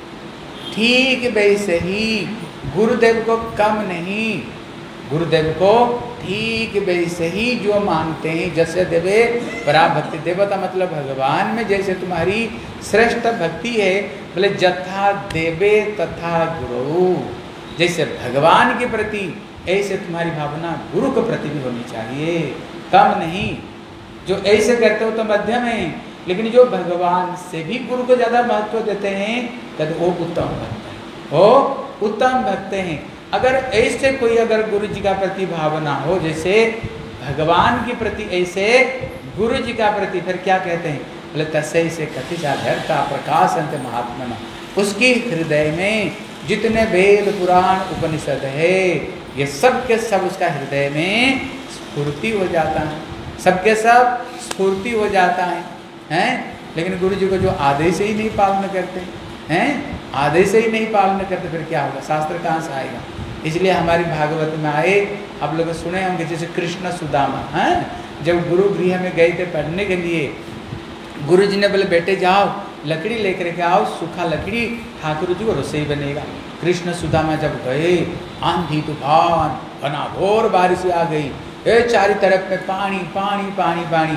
ठीक वैसे ही गुरुदेव को कम नहीं, गुरुदेव को ठीक वैसे ही जो मानते हैं। जैसे देवे परा भक्ति, देवता मतलब भगवान में जैसे तुम्हारी श्रेष्ठ भक्ति है, बोले जथा देवे तथा गुरु, जैसे भगवान के प्रति ऐसे तुम्हारी भावना गुरु के प्रति भी होनी चाहिए, कम नहीं। जो ऐसे करते हो तो मध्यम है, लेकिन जो भगवान से भी गुरु को ज़्यादा महत्व देते हैं कहते वो उत्तम भक्त है, वो उत्तम भक्त हैं। अगर ऐसे कोई अगर गुरु जी का प्रति भावना हो, जैसे भगवान के प्रति ऐसे गुरु जी का प्रति, फिर क्या कहते हैं? बोले तस्य से कथिताधर का प्रकाश अंत महात्मा, उसके हृदय में जितने वेद पुराण उपनिषद है ये सब के सब उसका हृदय में स्फूर्ति हो जाता है, सबके सब स्फूर्ति हो जाता है हैं। लेकिन गुरु जी को जो आदेश ही नहीं पालन करते हैं, आदेश ही नहीं पालन करते, फिर क्या होगा? शास्त्र कहाँ से आएगा? इसलिए हमारी भागवत में आए, आप लोग सुने होंगे, जैसे कृष्ण सुदामा हैं, जब गुरु गृह में गए थे पढ़ने के लिए, गुरु जी ने बोले बेटे जाओ लकड़ी लेकर के आओ, सूखा लकड़ी ठाकुर जी को रसोई बनेगा। कृष्ण सुदामा जब गए, आंधी तूफान घनाघोर बारिश आ गई, ए चारों तरफ में पानी पानी पानी पानी,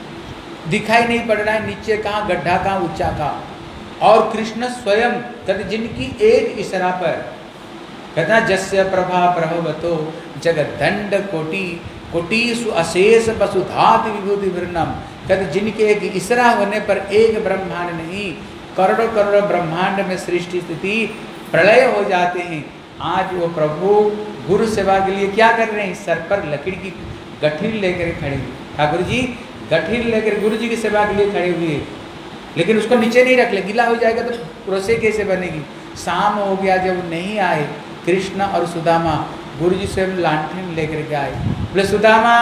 दिखाई नहीं पड़ रहा है नीचे कहाँ गड्ढा कहाँ ऊंचा कहाँ। और कृष्ण स्वयं कहते जिनकी एक इशारा पर कहता जस्य प्रभा प्रभवतो जगत दंड कोटि कोटिषु अशेष वसुधाति विभूति वर्णम, कहते जिनके एक इशारा होने पर एक ब्रह्मांड नहीं करोड़ों करोड़ों ब्रह्मांड में सृष्टि स्थिति प्रलय हो जाते हैं। आज वो प्रभु गुरु सेवा के लिए क्या कर रहे हैं? सर पर लकड़ी की गठरी लेकर खड़े हुए, ठाकुर जी गठरी लेकर गुरु जी की सेवा के लिए खड़े हुए, लेकिन उसको नीचे नहीं रख ले, गीला हो जाएगा तो रसोई कैसे बनेगी? शाम हो गया, जब नहीं आए कृष्ण और सुदामा, गुरु जी स्वयं लांटेन लेकर के आए, बोले सुदामा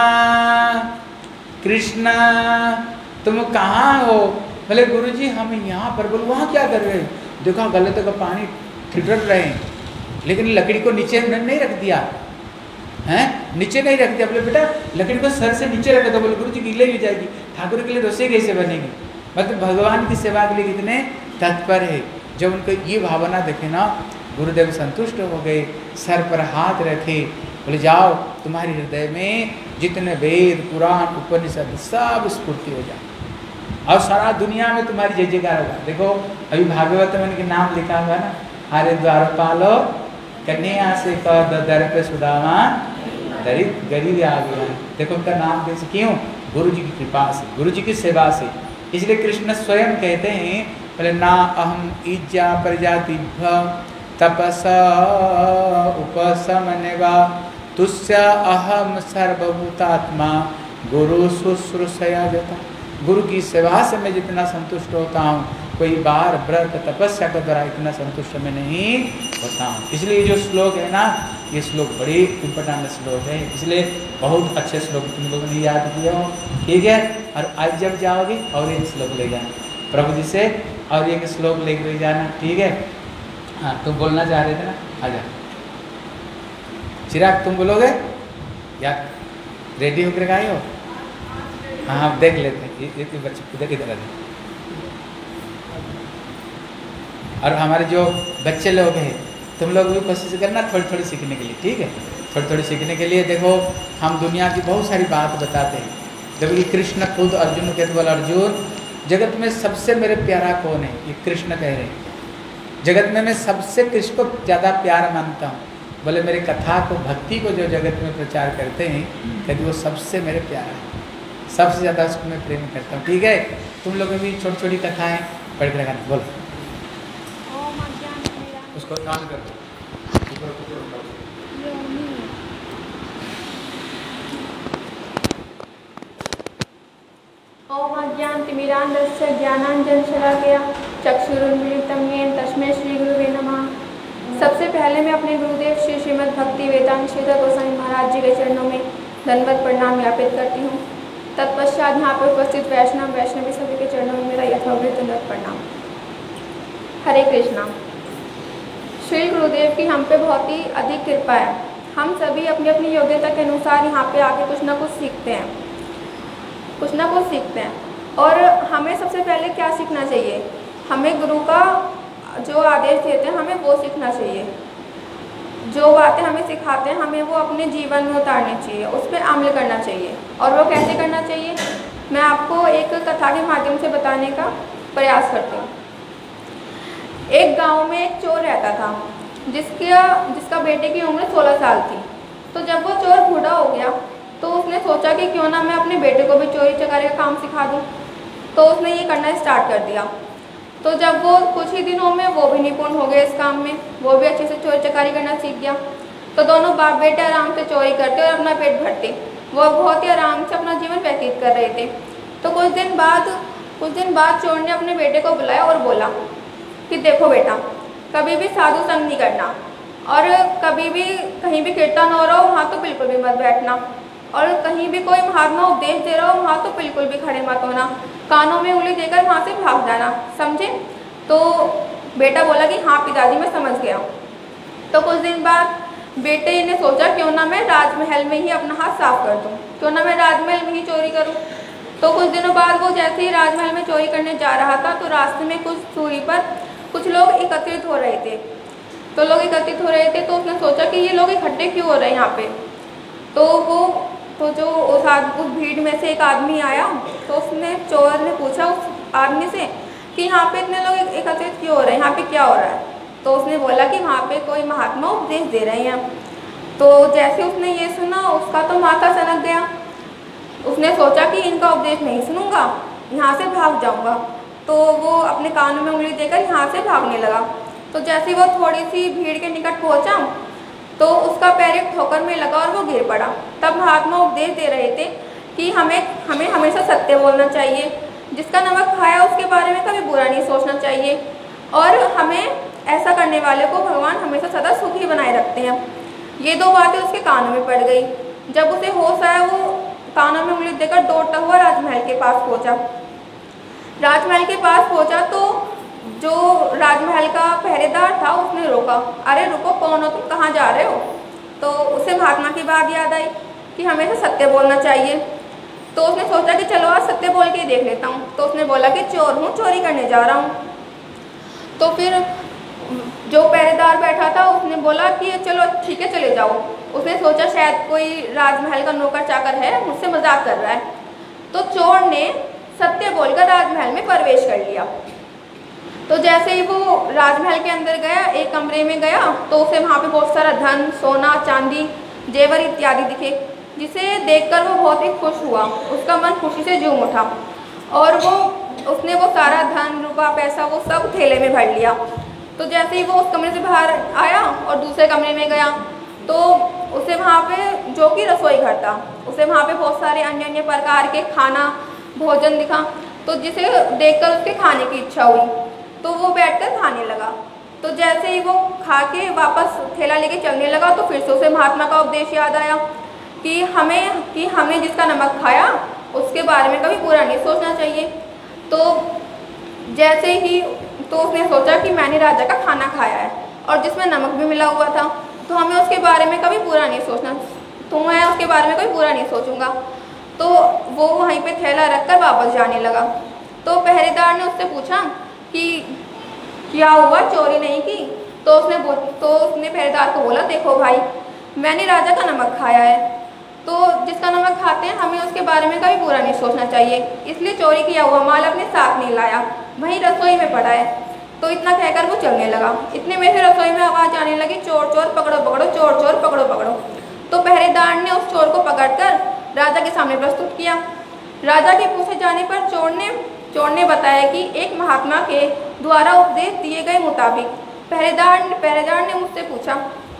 कृष्ण तुम कहाँ हो? बोले गुरु जी हम यहाँ पर। बोले वहाँ क्या कर रहे हैं? देखो गले तक पानी ठिठर रहे हैं, लेकिन लकड़ी को नीचे नहीं रख दिया हैं, नीचे नहीं रख दिया। बोले बेटा लकड़ी को सर से नीचे रख दो। बोले गुरु जी गीले हो जाएगी, ठाकुर के लिए रसोई कैसे बनेगी? मतलब भगवान की सेवा के लिए कितने तत्पर है। जब उनको ये भावना देखे ना, गुरुदेव संतुष्ट हो गए, सर पर हाथ रखे, बोले जाओ तुम्हारे हृदय में जितने वेद पुराण उपनिषद सब स्फूर्ति हो जाए और सारा दुनिया में तुम्हारी जय जयकार होगा। देखो अभी भागवत में उनके नाम लिखा हुआ ना, हरे द्वारपालो कन्या से कर दर पे सुदामा दरिद्र गरीब आ गया। देखो उनका नाम कैसे, क्यों? गुरु जी की कृपा से, गुरु जी की सेवा से। इसलिए कृष्ण स्वयं कहते हैं, बोले ना अहम इज्जा प्रजातिभ्य तपसा उपशमनेवा तुष्य अहम सर्वभूतात्मा गुरु शुश्रूषया जता। गुरु की सेवा से मैं जितना संतुष्ट होता हूँ, कोई बार व्रत तपस्या के द्वारा इतना संतुष्ट मैं नहीं होता हूँ। इसलिए जो श्लोक है ना, ये श्लोक बड़ी इम्पोर्टेंट श्लोक है, इसलिए बहुत अच्छे श्लोक तुम लोगों ने याद किया हो, ठीक है। और आज जब जाओगे और एक श्लोक ले जाना प्रभु जी से, और एक श्लोक लेकर जाना, ठीक है। हाँ तुम बोलना चाह रहे थे ना, आ जाओ। चिराग तुम बोलोगे? क्या रेडी होकर आए हो? हाँ हाँ देख लेते हैं, ये ये बच्चे इधर इधर आ जाओ। और हमारे जो बच्चे लोग हैं, तुम लोग भी कोशिश करना थोड़ी थोड़ी सीखने के लिए, ठीक है? थोड़ी थोड़ी सीखने के लिए। देखो हम दुनिया की बहुत सारी बात बताते हैं। जब ये कृष्ण खुद अर्जुन के बोला, अर्जुन जगत में सबसे मेरे प्यारा कौन है? ये कृष्ण कह रहे हैं। जगत में मैं सबसे किसको ज़्यादा प्यार मानता हूँ? बोले मेरी कथा को, भक्ति को जो जगत में प्रचार करते हैं, कहते वो सबसे मेरे प्यारा है, सबसे ज़्यादा उसको मैं प्रेम करता हूँ। ठीक है, तुम लोगों भी छोटी छोटी कथाएँ पढ़ के लगाना। बोलो उसको ऑन कर दो। ओम अज्ञानतिमिरान्धस्य ज्ञानाञ्जनशलाकया चक्षुरुन्मीलितं येन तस्मै श्री गुरुवे नमः। सबसे पहले मैं अपने गुरुदेव श्री श्रीमद् भक्ति वेदांत श्रीधर गोस्वामी महाराज जी के चरणों में दंडवत प्रणाम ज्ञापित करती हूँ। तत्पश्चात यहाँ पर उपस्थित वैष्णव वैष्णवी सभी के चरणों में मेरा यथावृत दंडवत प्रणाम। हरे कृष्णा। श्री गुरुदेव की हम पे बहुत ही अधिक कृपा है। हम सभी अपनी अपनी योग्यता के अनुसार यहाँ पे आके कुछ ना कुछ सीखते हैं, कुछ ना कुछ सीखते हैं। और हमें सबसे पहले क्या सीखना चाहिए? हमें गुरु का जो आदेश देते हैं हमें वो सीखना चाहिए। जो बातें हमें सिखाते हैं हमें वो अपने जीवन में उतारनी चाहिए, उस पर अमल करना चाहिए। और वो कैसे करना चाहिए, मैं आपको एक कथा के माध्यम से बताने का प्रयास करती हूँ। एक गांव में एक चोर रहता था जिसका जिसका बेटे की उम्र सोलह साल थी। तो जब वो चोर बूढ़ा हो गया तो उसने सोचा कि क्यों ना मैं अपने बेटे को भी चोरी चकारी का काम सिखा दूँ। तो उसने ये करना स्टार्ट कर दिया। तो जब वो कुछ ही दिनों में वो भी निपुण हो गए इस काम में, वो भी अच्छे से चोरी चकारी करना सीख गया। तो दोनों बाप बेटे आराम से चोरी करते और अपना पेट भरते। वो बहुत ही आराम से अपना जीवन व्यतीत कर रहे थे। तो कुछ दिन बाद कुछ दिन बाद चोर ने अपने बेटे को बुलाया और बोला कि देखो बेटा, कभी भी साधु संग नहीं करना, और कभी भी कहीं भी कीर्तन हो रहा हो वहाँ तो बिल्कुल भी मत बैठना, और कहीं भी कोई महात्मा उपदेश दे रहा हो वहाँ तो बिल्कुल भी खड़े मत होना, कानों में उंगली देकर वहाँ से भाग जाना, समझे? तो बेटा बोला कि हाँ पिताजी मैं समझ गया। तो कुछ दिन बाद बेटे ने सोचा क्यों ना मैं राजमहल में ही अपना हाथ साफ कर दूँ, क्यों ना मैं राजमहल में ही चोरी करूँ। तो कुछ दिनों बाद वो जैसे ही राजमहल में चोरी करने जा रहा था तो रास्ते में कुछ दूरी पर कुछ लोग एकत्रित हो रहे थे। तो लोग एकत्रित हो रहे थे तो उसने सोचा कि ये लोग इकट्ठे क्यों हो रहे हैं यहाँ पे। तो वो तो जो उस उस भीड़ में से एक आदमी आया तो उसने चोर ने पूछा उस आदमी से कि यहाँ पे इतने लोग एकत्रित क्यों हो रहे हैं, यहाँ पे क्या हो रहा है। तो उसने बोला कि वहाँ पे कोई महात्मा उपदेश दे रहे हैं। तो जैसे उसने ये सुना उसका तो माथा सनक गया। उसने सोचा कि इनका उपदेश नहीं सुनूंगा, यहाँ से भाग जाऊँगा। तो वो अपने कानों में उंगली देकर यहाँ से भागने लगा। तो जैसे वो थोड़ी सी भीड़ के निकट पहुँचा तो उसका पैर एक ठोकर में लगा और वो गिर पड़ा। तब महात्मा उपदेश दे रहे थे कि हमें हमें हमेशा सत्य बोलना चाहिए, जिसका नमक खाया उसके बारे में कभी बुरा नहीं सोचना चाहिए, और हमें ऐसा करने वाले को भगवान हमेशा सदा सुखी बनाए रखते हैं। ये दो बातें उसके कानों में पड़ गई। जब उसे होश आया वो कानों में उंगली देकर दौड़ता हुआ राजमहल के पास पहुँचा। राजमहल के पास पहुँचा तो जो राजमहल का पहरेदार था उसने रोका, अरे रुको, कौन हो तुम, कहाँ जा रहे हो? तो उसे महात्मा की बात याद आई कि हमेशा सत्य बोलना चाहिए। तो उसने सोचा कि चलो आज सत्य बोल के देख लेता हूँ। तो उसने बोला कि चोर हूँ, चोरी करने जा रहा हूँ। तो फिर जो पहरेदार बैठा था उसने बोला कि चलो ठीक है चले जाओ। उसने सोचा शायद कोई राजमहल का नौकर चाकर है, मुझसे मजाक कर रहा है। तो चोर ने सत्य बोलकर राजमहल में प्रवेश कर लिया। तो जैसे ही वो राजमहल के अंदर गया, एक कमरे में गया, तो उसे वहाँ पे बहुत सारा धन, सोना, चांदी, जेवर इत्यादि दिखे, जिसे देखकर वो बहुत ही खुश हुआ। उसका मन खुशी से झूम उठा और वो उसने वो सारा धन, रुपया, पैसा वो सब थैले में भर लिया। तो जैसे ही वो उस कमरे से बाहर आया और दूसरे कमरे में गया तो उसे वहाँ पे, जो कि रसोई घर था, उसे वहाँ पे बहुत सारे अन्य अन्य प्रकार के खाना भोजन दिखा। तो जिसे देखकर उसके खाने की इच्छा हुई तो वो बैठकर खाने लगा। तो जैसे ही वो खा के वापस थैला लेके चलने लगा तो फिर से उसे महात्मा का उपदेश याद आया कि हमें कि हमने जिसका नमक खाया उसके बारे में कभी बुरा नहीं सोचना चाहिए। तो जैसे ही तो उसने सोचा कि मैंने राजा का खाना खाया है और जिसमें नमक भी मिला हुआ था, तो हमें उसके बारे में कभी बुरा नहीं सोचना। तो मैं उसके बारे में कोई बुरा नहीं सोचूंगा। तो वो वहीं पे थैला रखकर वापस जाने लगा। तो पहरेदार ने उससे पूछा कि क्या हुआ, चोरी नहीं की? तो उसने तो उसने पहरेदार को बोला, देखो भाई, मैंने राजा का नमक खाया है, तो जिसका नमक खाते हैं हमें उसके बारे में कभी बुरा नहीं सोचना चाहिए, इसलिए चोरी किया हुआ माल अपने साथ नहीं लाया, वहीं रसोई में पड़ा है। तो इतना कहकर वो चलने लगा। इतने में से रसोई में आवाज़ आने लगी, चोर चोर पकड़ो पकड़ो, चोर चोर पकड़ो पकड़ो। तो पहरेदार ने उस चोर को पकड़कर राजा के सामने प्रस्तुत किया। राजा के पूछे जाने पर चोर ने चोर ने बताया कि एक महात्मा के द्वारा उपदेश दिए गए मुताबिक। पहरेदार पहरेदार ने मुझसे पूछा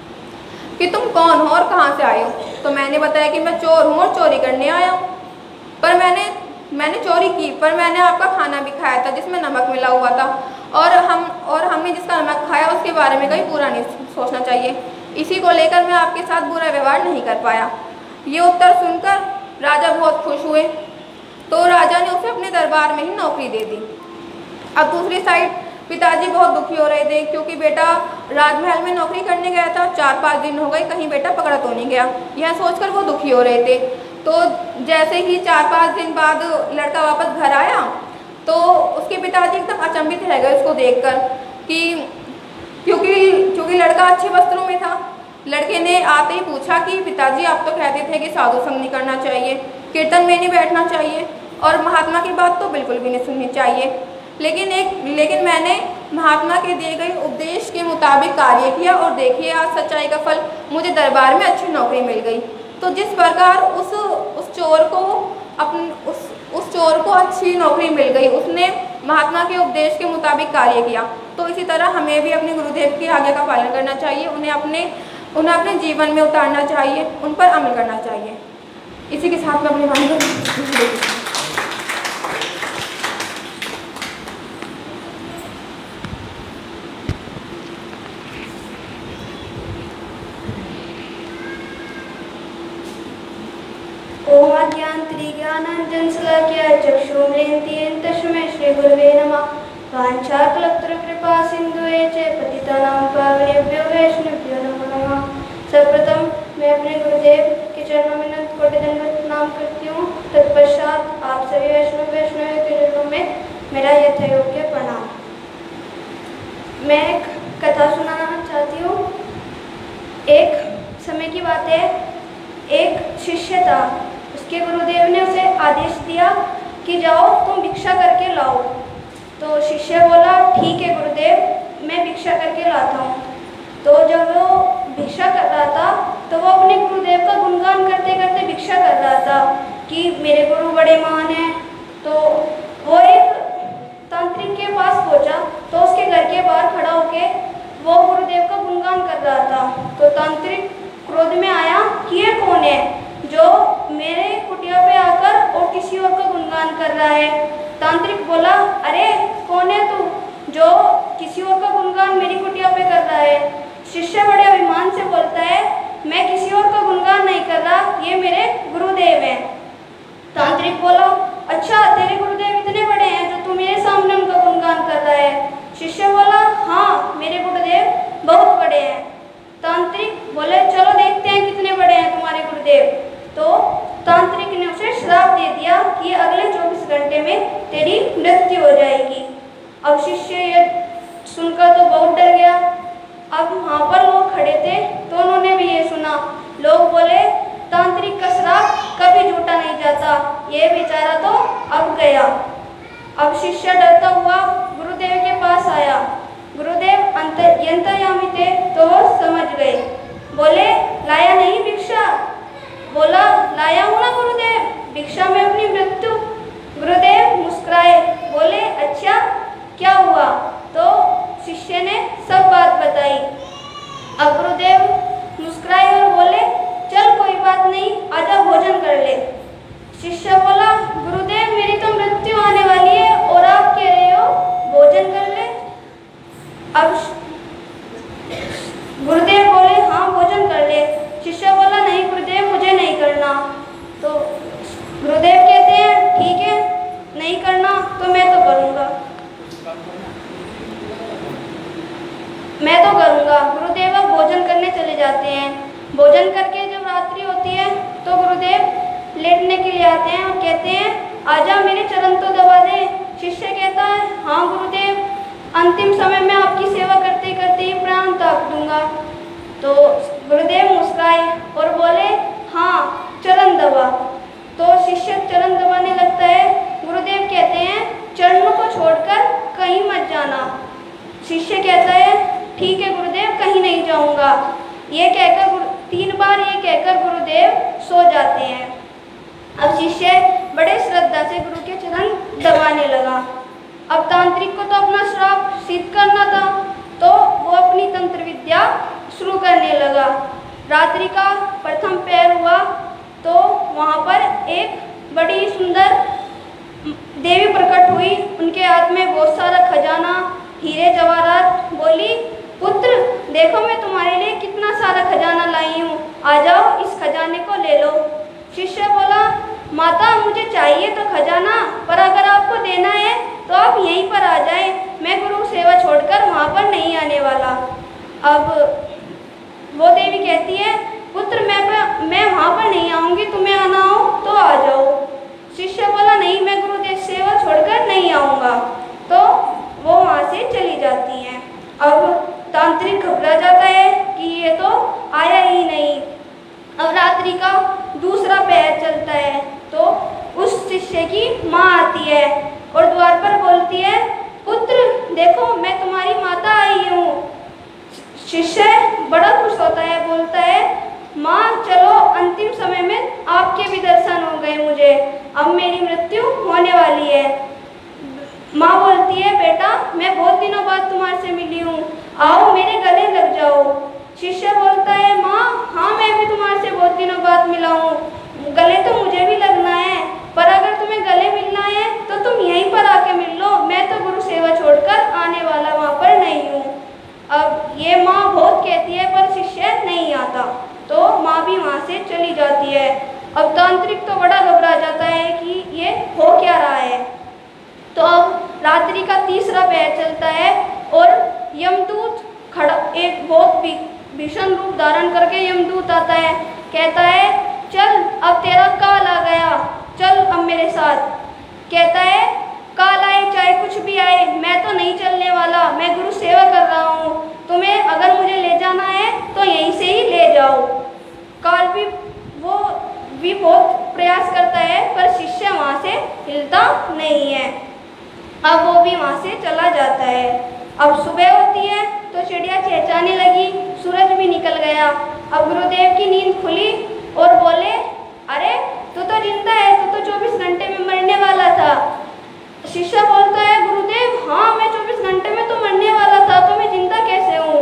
कि तुम कौन हो और कहाँ से आए हो? तो मैंने बताया कि मैं चोर हूँ और चोरी करने आया हूँ, पर मैंने मैंने चोरी की, पर मैंने आपका खाना भी खाया था जिसमें नमक मिला हुआ था, और हम और हमने जिसका नमक खाया उसके बारे में कभी बुरा नहीं सोचना चाहिए, इसी को लेकर मैं आपके साथ बुरा व्यवहार नहीं कर पाया। ये उत्तर सुनकर राजा बहुत खुश हुए। तो राजा ने उसे अपने दरबार में ही नौकरी दे दी। अब दूसरी साइड पिताजी बहुत दुखी हो रहे थे, क्योंकि बेटा राजमहल में नौकरी करने गया था, चार पाँच दिन हो गए, कहीं बेटा पकड़ा तो नहीं गया, यह सोचकर वो दुखी हो रहे थे। तो जैसे ही चार पाँच दिन बाद लड़का वापस घर आया तो उसके पिताजी एकदम अचंभित रह गए उसको देखकर, कि क्योंकि क्योंकि लड़का अच्छे वस्त्रों में था। लड़के ने आते ही पूछा कि पिताजी, आप तो कहते थे कि साधु संग नहीं करना चाहिए, कीर्तन में नहीं बैठना चाहिए, और महात्मा की बात तो बिल्कुल भी नहीं सुननी चाहिए, लेकिन एक लेकिन मैंने महात्मा के दिए गए उपदेश के मुताबिक कार्य किया, और देखिए आज सच्चाई का फल, मुझे दरबार में अच्छी नौकरी मिल गई। तो जिस प्रकार उस उस चोर को अपन उस उस चोर को अच्छी नौकरी मिल गई, उसने महात्मा के उपदेश के मुताबिक कार्य किया, तो इसी तरह हमें भी अपने गुरुदेव की आज्ञा का पालन करना चाहिए, उन्हें अपने उन्हें अपने जीवन में उतारना चाहिए, उन पर अमल करना चाहिए। इसी के साथ में अपनी वाणी को ओम ज्ञान त्रिज्ञानांजन शलाकया चक्षुर्मिलितं तस्मै श्री गुरवे नमः। वाञ्छाकल्पतरुकृपा सिन्धुवे च पतितानां पावनेभ्यो वैष्णवेभ्यो नमो नमः। सर्वप्रथम मैं अपने गुरुदेव के चरणों में अनंत कोटि दंडवत प्रणाम करती हूँ। तत्पश्चात आप सभी वैष्णव वैष्णव के चरणों में मेरा यथायोग्य प्रणाम। मैं एक कथा सुनाना चाहती हूँ। एक समय की बात है, एक शिष्य था, उसके गुरुदेव ने उसे आदेश दिया कि जाओ तुम भिक्षा करके लाओ। तो शिष्य बोला, ठीक है गुरुदेव, मैं भिक्षा करके लाता हूँ। तो जब वो भिक्षा कर रहा था तो वो अपने गुरुदेव का गुणगान करते करते भिक्षा कर रहा था कि मेरे गुरु बड़े महान हैं। तो वो एक तांत्रिक के पास पहुंचा तो उसके घर के बाहर खड़ा होके वो गुरुदेव का गुणगान कर रहा था। तो तांत्रिक क्रोध में आया कि ये कौन है जो मेरे कुटिया पे आकर और किसी और का गुणगान कर रहा है। तांत्रिक बोला, अरे कौन है तू जो किसी और का गुणगान मेरी कुटिया पे कर रहा है। शिष्य बड़े अभिमान से बोलता है, मैं किसी और का गुणगान नहीं कर रहा, ये मेरे गुरुदेव हैं। तांत्रिक बोला, अच्छा तेरे गुरुदेव इतने बड़े हैं जो तू मेरे सामने उनका गुणगान कर रहा है। शिष्य बोला, हाँ मेरे गुरुदेव बहुत बड़े हैं। तांत्रिक बोले, चलो देखते हैं कितने बड़े हैं तुम्हारे गुरुदेव। तो तांत्रिक ने उसे श्राप दे दिया कि अगले चौबीस घंटे में तेरी मृत्यु हो जाएगी। अब शिष्य ये सुनकर तो बहुत डर गया। अब वहाँ पर लोग खड़े थे तो उन्होंने भी ये सुना। लोग बोले, तांत्रिक का श्राप कभी झूठा नहीं जाता, ये बेचारा तो अब गया। अब शिष्य डरता हुआ गुरुदेव के पास आया। गुरुदेव अंतर यंत्रयामी थे तो वो समझ गए। बोले, लाया नहीं भिक्षा? बोला, लाया हूँ ना गुरुदेव, भिक्षा में अपनी मृत्यु। गुरुदेव मुस्कुराए, बोले, अच्छा क्या हुआ? तो शिष्य ने सब बात बताई। अब गुरुदेव मुस्कुराए और बोले, चल कोई बात नहीं, आजा भोजन कर ले। शिष्य बोला, गुरुदेव मेरी तो मृत्यु आने वाली है और आप कह रहे हो भोजन कर ले। अब गुरुदेव बोले, हाँ भोजन कर ले। शिष्य बोला, नहीं गुरुदेव मुझे नहीं करना। तो गुरुदेव कहते हैं, ठीक है नहीं करना तो मैं तो करूँगा, मैं तो करूँगा। गुरुदेव अब भोजन करने चले जाते हैं। भोजन करके जब रात्रि होती है तो गुरुदेव लेटने के लिए आते हैं और कहते हैं आजा मेरे चरण तो दबा दे। शिष्य कहता है हाँ गुरुदेव, अंतिम समय में आपकी सेवा करते करते ही प्राण त्याग दूंगा। तो गुरुदेव मुस्कुराए और बोले हाँ चरण दबा। तो शिष्य चरण दबाने लगता है। गुरुदेव कहते हैं चरणों को छोड़कर कहीं मत जाना। शिष्य कहता है ठीक है गुरुदेव, कहीं नहीं जाऊंगा। ये कहकर गुरु तीन बार ये कहकर गुरुदेव सो जाते हैं। अब शिष्य बड़े श्रद्धा से गुरु के चरण दबाने लगा। अब तांत्रिक को तो अपना श्राप सिद्ध करना था, तो वो अपनी तंत्र विद्या शुरू करने लगा। रात्रि का प्रथम पैर हुआ तो वहाँ पर एक बड़ी सुंदर देवी प्रकट हुई। उनके हाथ में बहुत सारा खजाना, हीरे जवाहरात। बोली पुत्र देखो मैं तुम्हारे लिए कितना सारा खजाना लाई हूँ, आ जाओ इस खजाने को ले लो। शिष्य बोला माता मुझे चाहिए तो खजाना, पर अगर आपको देना है तो आप यहीं पर आ जाए, मैं गुरु सेवा छोड़कर वहाँ पर नहीं आने वाला। अब वो देवी कहती है पुत्र मैं पर, मैं वहाँ पर नहीं आऊँगी, तुम्हें आना हो तो आ जाओ। शिष्य बोला नहीं मैं गुरुदेव सेवा छोड़कर नहीं आऊँगा। तो वो वहाँ से चली जाती हैं। अब तांत्रिक घबरा जाता है कि ये तो आया ही नहीं। अब रात्रि का दूसरा पहर चलता है तो उस शिष्य की माँ आती है और द्वार पर बोलती है पुत्र देखो मैं तुम्हारी माता आई हूँ। शिष्य बड़ा खुश होता है, बोलता है माँ चलो अंतिम समय में आपके भी दर्शन हो गए मुझे, अब मेरी मृत्यु होने वाली है। माँ बोलती है बेटा मैं बहुत दिनों बाद तुम्हारे से मिली हूँ, आओ मेरे गले लग जाओ। शिष्य बोलता है माँ हाँ मैं भी तुम्हारे से बहुत दिनों बाद मिला हूँ, गले तो मुझे भी लगना है, पर अगर तुम्हें गले मिलना है तो तुम यहीं पर आके मिल लो, मैं तो गुरु सेवा छोड़कर आने वाला वहाँ पर नहीं हूँ। अब ये माँ बहुत कहती है पर शिष्य नहीं आता, तो माँ भी वहाँ से चली जाती है। अब तांत्रिक तो बड़ा घबरा जाता है कि ये हो क्या रहा है। तो अब रात्रि का तीसरा पहर चलता है और यमदूत खड़ा, एक बहुत भीषण रूप धारण करके यमदूत आता है, कहता है चल अब तेरा काल आ गया, चल अब मेरे साथ। कहता है काल आए चाहे कुछ भी आए मैं तो नहीं चलने वाला, मैं गुरु सेवा कर रहा हूँ, तुम्हें अगर मुझे ले जाना है तो यहीं से ही ले जाओ। काल भी वो भी बहुत प्रयास करता है पर शिष्य वहाँ से हिलता नहीं है। अब वो भी वहाँ से चला जाता है। अब सुबह होती है तो चिड़िया चहचहाने लगी, सूरज भी निकल गया। अब गुरुदेव की नींद खुली और बोले अरे तू तो जिंदा है, तू तो चौबीस घंटे में मरने वाला था। शिष्य बोलता है गुरुदेव हाँ मैं चौबीस घंटे में तो मरने वाला था, तो मैं जिंदा कैसे हूँ।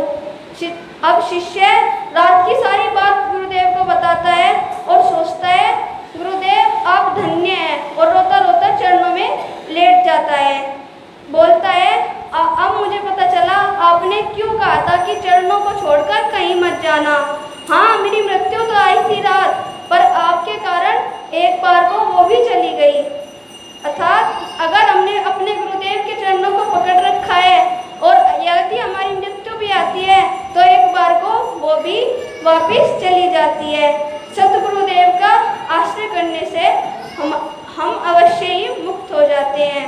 अब शिष्य रात की सारी बात गुरुदेव को बताता है और सोचता है गुरुदेव आप धन्य हैं, और रोता रोता चरणों में लेट जाता है। बोलता है अब मुझे पता चला आपने क्यों कहा था कि चरणों को छोड़कर कहीं मत जाना। हाँ मेरी मृत्यु तो आई थी रात, पर आपके कारण एक बार को वो भी चली गई। अर्थात अगर हमने अपने गुरुदेव के चरणों को पकड़ रखा है और यदि हमारी मृत्यु भी आती है तो एक बार को वो भी वापस चली जाती है। सतगुरुदेव का आश्रय करने से हम हम अवश्य ही मुक्त हो जाते हैं।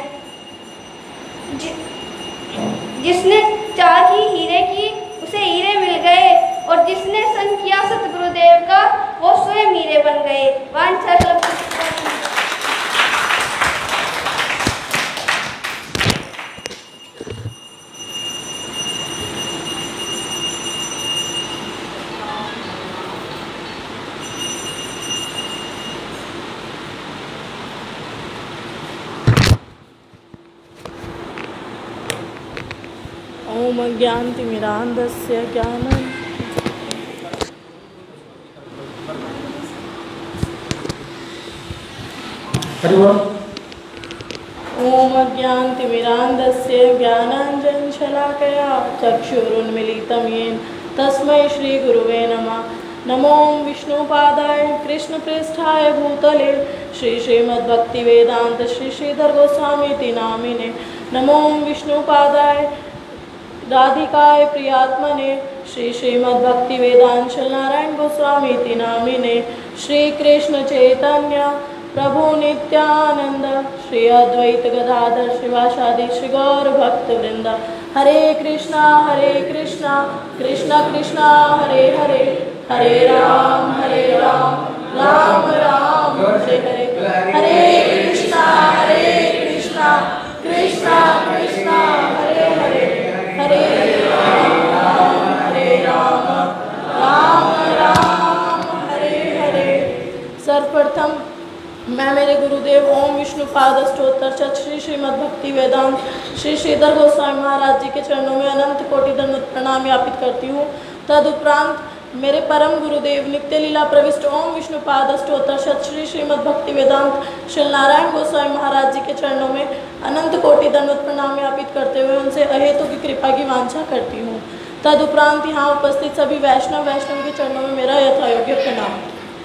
जि, जिसने चाह की हीरे की उसे हीरे मिल गए, और जिसने संग किया सतगुरुदेव का वो स्वयं हीरे बन गए। वांछा ओम अज्ञानतिमिरान्धस्य ज्ञानं ओम अज्ञानतिमिरान्धस्य ज्ञानाञ्जनशलाकया चक्षुरुन्मीलितं येन तस्मै श्रीगुरुवे नमः। नमो विष्णुपादाय कृष्णपृष्ठाय भूतले श्री श्रीमद्भक्तिवेदांत श्री श्रीधर गोस्वामी नामिने। नमो विष्णुपादाय राधिकाय प्रियात्मने श्री श्रीमद् भक्ति वेदांत श्री नारायण गोस्वामी इति नामिने श्री कृष्ण चैतन्य प्रभु नित्यानंद श्री अद्वैत गदाधर शिवासादि श्री गौर भक्त वृंद। हरे कृष्णा हरे कृष्णा कृष्णा कृष्णा हरे हरे हरे राम हरे राम राम राम हरे हरे। हरे कृष्णा हरे कृष्णा कृष्णा कृष्णा हरे हरे हरे राम हरे राम राम राम हरे हरे। सर्वप्रथम मैं मेरे गुरुदेव ओम विष्णुपाद स्तोत्र श्री श्रीमद् भक्ति वेदांत श्री श्रीधर गोस्वामी महाराज जी के चरणों में अनंत कोटि दंडवत प्रणाम ज्ञापित करती हूँ। तदुपरांत मेरे परम गुरुदेव नित्य लीला प्रविष्ट ओम विष्णुपाद स्तोत्र श्री श्रीमद् भक्ति वेदांत श्री नारायण गोस्वामी महाराज जी के चरणों में अनंत कोटि दंडवत प्रणाम ज्ञापित करते हुए उनसे अहेतु की कृपा की वांछा करती हूँ। तदुपरांत यहाँ उपस्थित सभी वैष्णव वैष्णव के चरणों में मेरा यथायोग्य प्रणाम।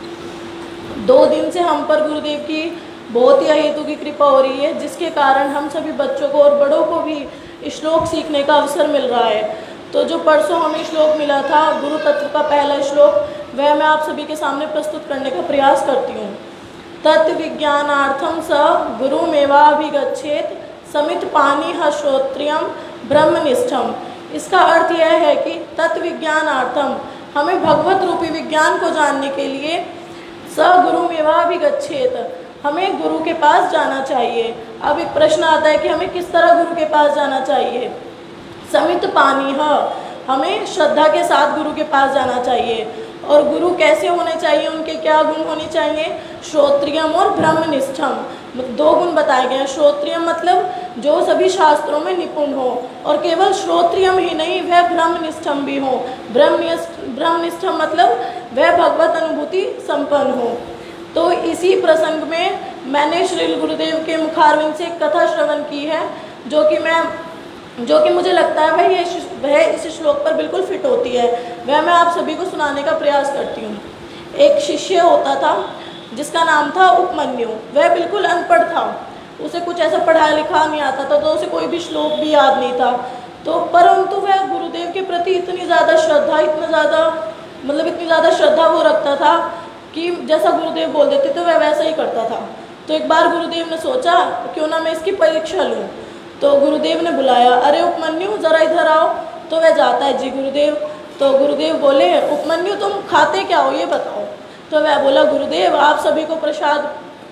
दो दिन से हम पर गुरुदेव की बहुत ही अहेतु की कृपा हो रही है, जिसके कारण हम सभी बच्चों को और बड़ों को भी श्लोक सीखने का अवसर मिल रहा है। तो जो परसों हमें श्लोक मिला था गुरु तत्व का पहला श्लोक, वह मैं आप सभी के सामने प्रस्तुत करने का प्रयास करती हूँ। तत्व विज्ञानार्थम स गुरुमेवाभिगच्छेत समित पानी ह श्रोत्रियम ब्रह्मनिष्ठम। इसका अर्थ यह है कि तत्व विज्ञानार्थम हमें भगवत रूपी विज्ञान को जानने के लिए स गुरुमेवाभिगच्छेत हमें गुरु के पास जाना चाहिए। अब एक प्रश्न आता है कि हमें किस तरह गुरु के पास जाना चाहिए। समित पानी है, हमें श्रद्धा के साथ गुरु के पास जाना चाहिए। और गुरु कैसे होने चाहिए, उनके क्या गुण होने चाहिए। श्रोत्रियम और ब्रह्मनिष्ठम, दो गुण बताए गए हैं। श्रोत्रियम मतलब जो सभी शास्त्रों में निपुण हो, और केवल श्रोत्रियम ही नहीं वह ब्रह्मनिष्ठम भी हो। ब्रह्मनिष्ठ ब्रह्मनिष्ठम मतलब वह भगवत अनुभूति संपन्न हो। तो इसी प्रसंग में मैंने श्री गुरुदेव के मुखारविंद से एक कथा श्रवण की है, जो कि मैं जो कि मुझे लगता है वह ये वह इस श्लोक पर बिल्कुल फिट होती है। वह मैं आप सभी को सुनाने का प्रयास करती हूँ। एक शिष्य होता था जिसका नाम था उपमन्यु। वह बिल्कुल अनपढ़ था, उसे कुछ ऐसा पढ़ा लिखा नहीं आता था, तो उसे कोई भी श्लोक भी याद नहीं था। तो परंतु वह गुरुदेव के प्रति इतनी ज़्यादा श्रद्धा इतना ज़्यादा मतलब इतनी ज़्यादा श्रद्धा वो रखता था कि जैसा गुरुदेव बोल देते तो वह वैसा ही करता था। तो एक बार गुरुदेव ने सोचा क्यों ना मैं इसकी परीक्षा लूँ। तो गुरुदेव ने बुलाया, अरे उपमन्यु ज़रा इधर आओ। तो वह जाता है, जी गुरुदेव। तो गुरुदेव बोले, उपमन्यु तुम खाते क्या हो ये बताओ। तो वह बोला, गुरुदेव आप सभी को प्रसाद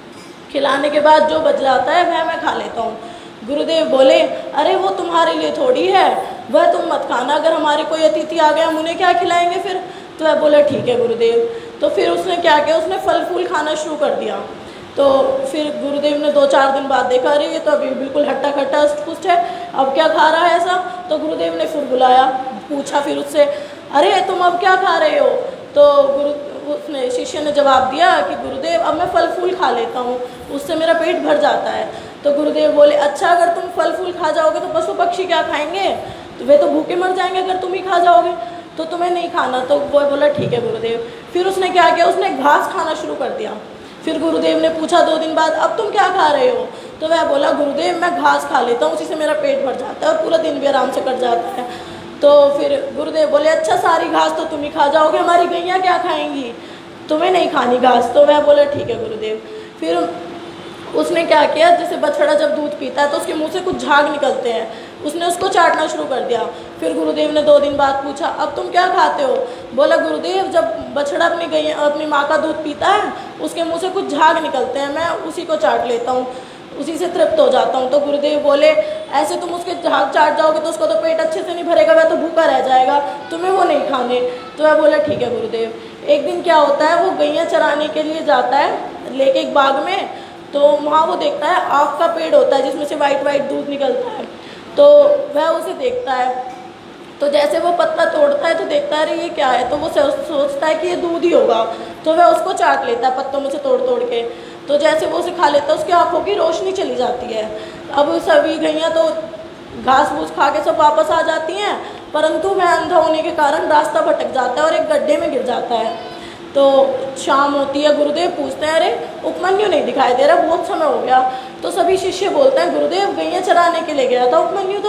खिलाने के बाद जो बच जाता है वह मैं खा लेता हूँ। गुरुदेव बोले, अरे वो तुम्हारे लिए थोड़ी है, वह तुम मत खाना, अगर हमारे कोई अतिथि आ गया हम उन्हें क्या खिलाएंगे फिर। तो वह बोला, ठीक है गुरुदेव। तो फिर उसने क्या किया, उसने फल फूल खाना शुरू कर दिया। तो फिर गुरुदेव ने दो चार दिन बाद देखा, अरे ये तो अभी बिल्कुल हट्टा खट्टा पुष्ट है, अब क्या खा रहा है ऐसा। तो गुरुदेव ने फिर बुलाया, पूछा फिर उससे, अरे तुम अब क्या खा रहे हो। तो गुरु उसने शिष्य ने जवाब दिया कि गुरुदेव अब मैं फल फूल खा लेता हूँ, उससे मेरा पेट भर जाता है। तो गुरुदेव बोले, अच्छा अगर तुम फल फूल खा जाओगे तो पशु पक्षी क्या खाएंगे, तो वे तो भूखे मर जाएंगे अगर तुम ही खा जाओगे, तो तुम्हें नहीं खाना। तो वो बोला, ठीक है गुरुदेव। फिर उसने क्या किया, उसने घास खाना शुरू कर दिया। फिर गुरुदेव ने पूछा दो दिन बाद, अब तुम क्या खा रहे हो। तो वह बोला, गुरुदेव मैं घास खा लेता हूँ, उसी से मेरा पेट भर जाता है और पूरा दिन भी आराम से कट जाता है। तो फिर गुरुदेव बोले, अच्छा सारी घास तो तुम ही खा जाओगे, हमारी गैया क्या खाएंगी, तुम्हें नहीं खानी घास। तो वह बोला, ठीक है गुरुदेव। फिर उसने क्या किया, जैसे बछड़ा जब दूध पीता है तो उसके मुंह से कुछ झाग निकलते हैं, उसने उसको चाटना शुरू कर दिया। फिर गुरुदेव ने दो दिन बाद पूछा, अब तुम क्या खाते हो। बोला, गुरुदेव जब बछड़ा अपनी गई अपनी माँ का दूध पीता है उसके मुंह से कुछ झाग निकलते हैं, मैं उसी को चाट लेता हूँ, उसी से तृप्त हो जाता हूँ। तो गुरुदेव बोले, ऐसे तुम उसके झाग चाट जाओगे तो उसको तो पेट अच्छे से नहीं भरेगा, वह तो भूखा रह जाएगा, तुम्हें वो नहीं खाने। तो वह बोला, ठीक है गुरुदेव। एक दिन क्या होता है, वो गैया चराने के लिए जाता है लेके एक बाग में। तो वहाँ वो देखता है आँख का पेड़ होता है जिसमें से वाइट वाइट दूध निकलता है। तो वह उसे देखता है, तो जैसे वो पत्ता तोड़ता है तो देखता है अरे ये क्या है, तो वो सोचता है कि ये दूध ही होगा। तो वह उसको चाट लेता है पत्तों में से तोड़ तोड़ के। तो जैसे वो उसे खा लेता है उसकी आँखों की रोशनी चली जाती है। अब सभी गैया तो घास फूस खा के सब वापस आ जाती हैं, परंतु वह अंधा होने के कारण रास्ता भटक जाता है और एक गड्ढे में गिर जाता है। तो शाम होती है, गुरुदेव पूछते हैं, अरे उपमन्यु नहीं दिखाई दे रहा, बहुत समय हो गया। तो सभी शिष्य बोलते हैं, गुरुदेव गैया चराने के लिए गया था उपमन्यु तो।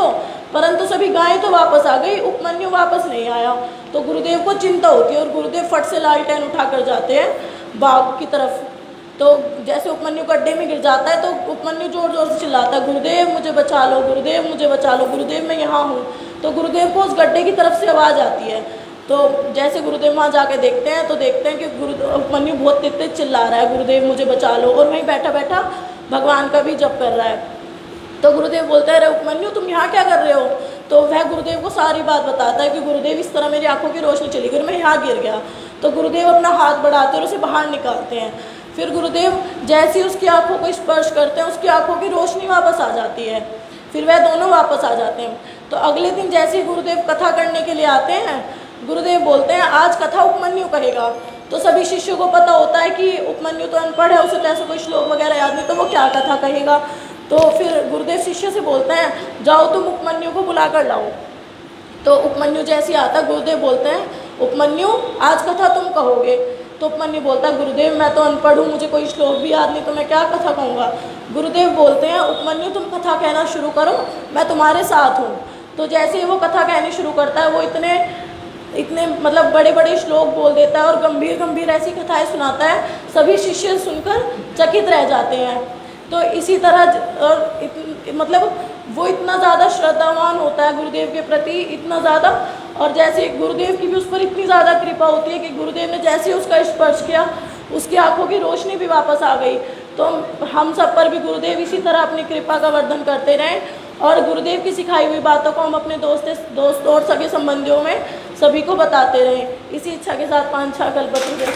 परंतु सभी गायें तो वापस आ गई, उपमन्यु वापस नहीं आया। तो गुरुदेव को चिंता होती है और गुरुदेव फट से लालटेन उठाकर जाते हैं बाग की तरफ। तो जैसे उपमन्यु गड्ढे में गिर जाता है तो उपमन्यु जोर जोर से चिल्लाता है, गुरुदेव मुझे बचा लो, गुरुदेव मुझे बचा लो, गुरुदेव मैं यहाँ हूँ। तो गुरुदेव को उस गड्ढे की तरफ से आवाज़ आती है। तो जैसे गुरुदेव वहाँ जाके देखते हैं तो देखते हैं कि गुरु उपमन्यु बहुत तेज तेज चिल्ला रहा है, गुरुदेव मुझे बचा लो, और वहीं बैठा बैठा भगवान का भी जप कर रहा है। तो गुरुदेव बोलते हैं, अरे उपमन्यु तुम यहाँ क्या कर रहे हो? तो वह गुरुदेव को सारी बात बताता है कि गुरुदेव इस तरह मेरी आंखों की रोशनी चली गई और मैं यहाँ गिर गया। तो गुरुदेव अपना हाथ बढ़ाते और उसे बाहर निकालते हैं। फिर गुरुदेव जैसे ही उसकी आंखों को स्पर्श करते हैं उसकी आंखों की रोशनी वापस आ जाती है, फिर वह दोनों वापस आ जाते हैं। तो अगले दिन जैसे ही गुरुदेव कथा करने के लिए आते हैं, गुरुदेव बोलते हैं आज कथा उपमन्यु कहेगा। तो सभी शिष्यों को पता होता है कि उपमन्यु तो अनपढ़ है, उसे तो ऐसा कोई श्लोक वगैरह याद नहीं, तो वो क्या कथा कहेगा। तो फिर गुरुदेव शिष्य से बोलते हैं जाओ तुम उपमन्यु को बुला कर लाओ। तो उपमन्यु जैसे आता गुरुदेव बोलते हैं उपमन्यु आज कथा तुम कहोगे। तो उपमन्यु बोलता है गुरुदेव मैं तो अनपढ़ हूँ, मुझे कोई श्लोक भी याद नहीं, तो मैं क्या कथा कहूँगा। गुरुदेव बोलते हैं उपमन्यु तुम कथा कहना शुरू करो, मैं तुम्हारे साथ हूँ। तो जैसे ही वो कथा कहनी शुरू करता है वो इतने इतने मतलब बड़े बड़े श्लोक बोल देता है और गंभीर गंभीर ऐसी कथाएं सुनाता है, सभी शिष्य सुनकर चकित रह जाते हैं। तो इसी तरह और इत, मतलब वो इतना ज़्यादा श्रद्धावान होता है गुरुदेव के प्रति, इतना ज़्यादा, और जैसे गुरुदेव की भी उस पर इतनी ज़्यादा कृपा होती है कि गुरुदेव ने जैसे ही उसका स्पर्श किया उसकी आंखों की रोशनी भी वापस आ गई। तो हम सब पर भी गुरुदेव इसी तरह अपनी कृपा का वर्धन करते रहें और गुरुदेव की सिखाई हुई बातों को हम अपने दोस्त दोस्त और सगे संबंधियों में सभी को बताते रहें। इसी इच्छा के साथ पाँच छः कल्पतरु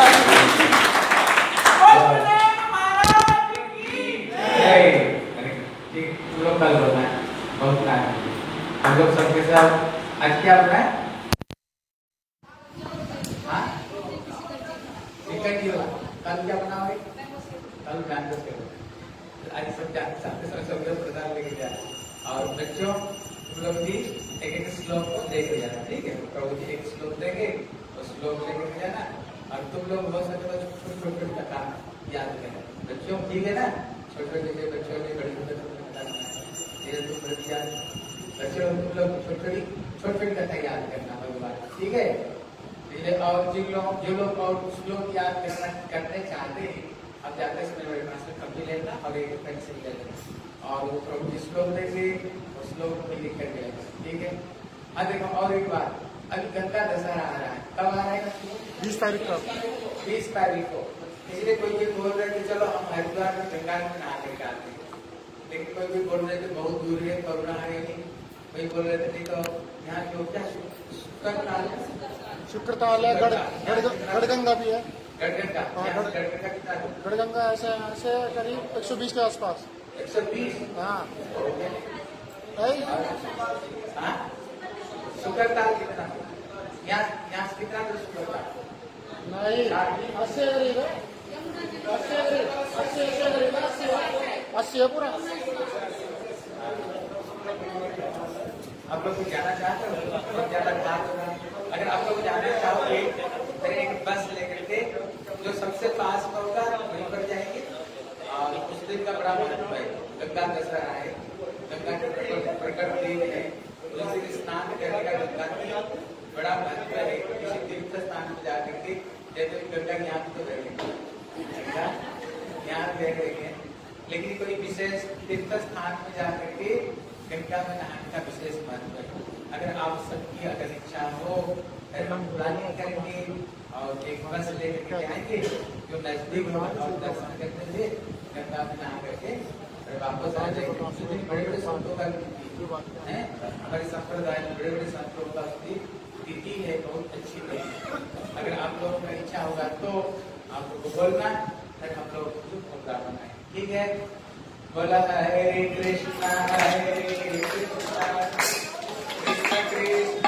कल होना है, बहुत टाइम हम लोग सबके साथ आज क्या होना है? हाँ टिकट ही होगा। कल क्या बनाओगे? कल मैंगो से आज सब सबके साथ सब लोग प्रदान लेके जाए और बच्चों तुम लोग भी एक एक श्लोक को देख जाना, ठीक है? प्रभु जी एक श्लोक देंगे उस श्लोक लेके जाना और तुम लोग हो सके तो छोटे छोटे कथा याद करें बच्चों, ठीक है ना? छोटे छोटे बच्चों ने बड़ी बच्चों तुम लोग छोटी छोटी कथा याद करना भगवान, ठीक है? और जिन लोग जो लोग और श्लोक याद करना करने चाहते हैं अब जाते समय मेरे पास में कॉपी लेना और एक पेंसिल ले लेना और वो प्रभु जी श्लोक देंगे और श्लोक को लिख कर लेना, ठीक है? हाँ देखो और एक बात, अभी गंगा दशहरा आ रहा है, कब आ रहा है? बीस तारीख को बीस तारीख को इसलिए कोई भी बोल रहे कि चलो हम हरिद्वार में गंगा में नहा लेकर आते हैं, लेकिन कोई भी बोल रहे थे बहुत दूर है, करुणा है नहीं, कोई बोल रहे थे नहीं तो यहाँ जो क्या शुक्रताल शुक्रताल है, गढ़गंगा भी है, गढ़गंगा गढ़गंगा कितना? गढ़गंगा ऐसे ऐसे करीब एक सौ बीस के आसपास। एक सौ बीस हाँ शुक्रताल कितना? यहाँ यहाँ से कितना तो शुक्रताल नहीं अस्सी करीब है, अस्सी अस्सी अस्सी है पूरा। आप लोग जाना चाहते हो बहुत ज्यादा खास होगा, अगर आप लोग जाना चाहोगे तो एक बस लेकर के जो सबसे पास में होगा वहीं पर जाएंगे और उस दिन का बड़ा महत्व है, गंगा दशहरा है, गंगा के प्रकट दिन है, उस दिन स्नान करने का गंगा की बड़ा महत्व है। किसी तीर्थ स्थान में जाकर के जैसे गंगा यहाँ तो रहेगी यहाँ रह रही है, लेकिन कोई विशेष तीर्थ स्थान में जाकर के गंगा में नहाने का विशेष महत्व है। अगर आप सबकी अगर इच्छा हो फिर हम प्लानिंग करेंगे और एक बस लेकर के जाएंगे जो नजदीक हो और दर्शन करते हुए गंगा में नहा करके फिर वापस आ जाएंगे। उस दिन बड़े बड़े संतों का है, हमारे संप्रदाय में बड़े बड़े संतों का तिथि है, बहुत अच्छी है। अगर आप लोगों का इच्छा होगा तो आप लोग को बोलना, फिर हम लोग प्रोग्राम बनाए, ठीक है? बोला हरे कृष्णा हरे कृष्णा कृष्ण कृष्ण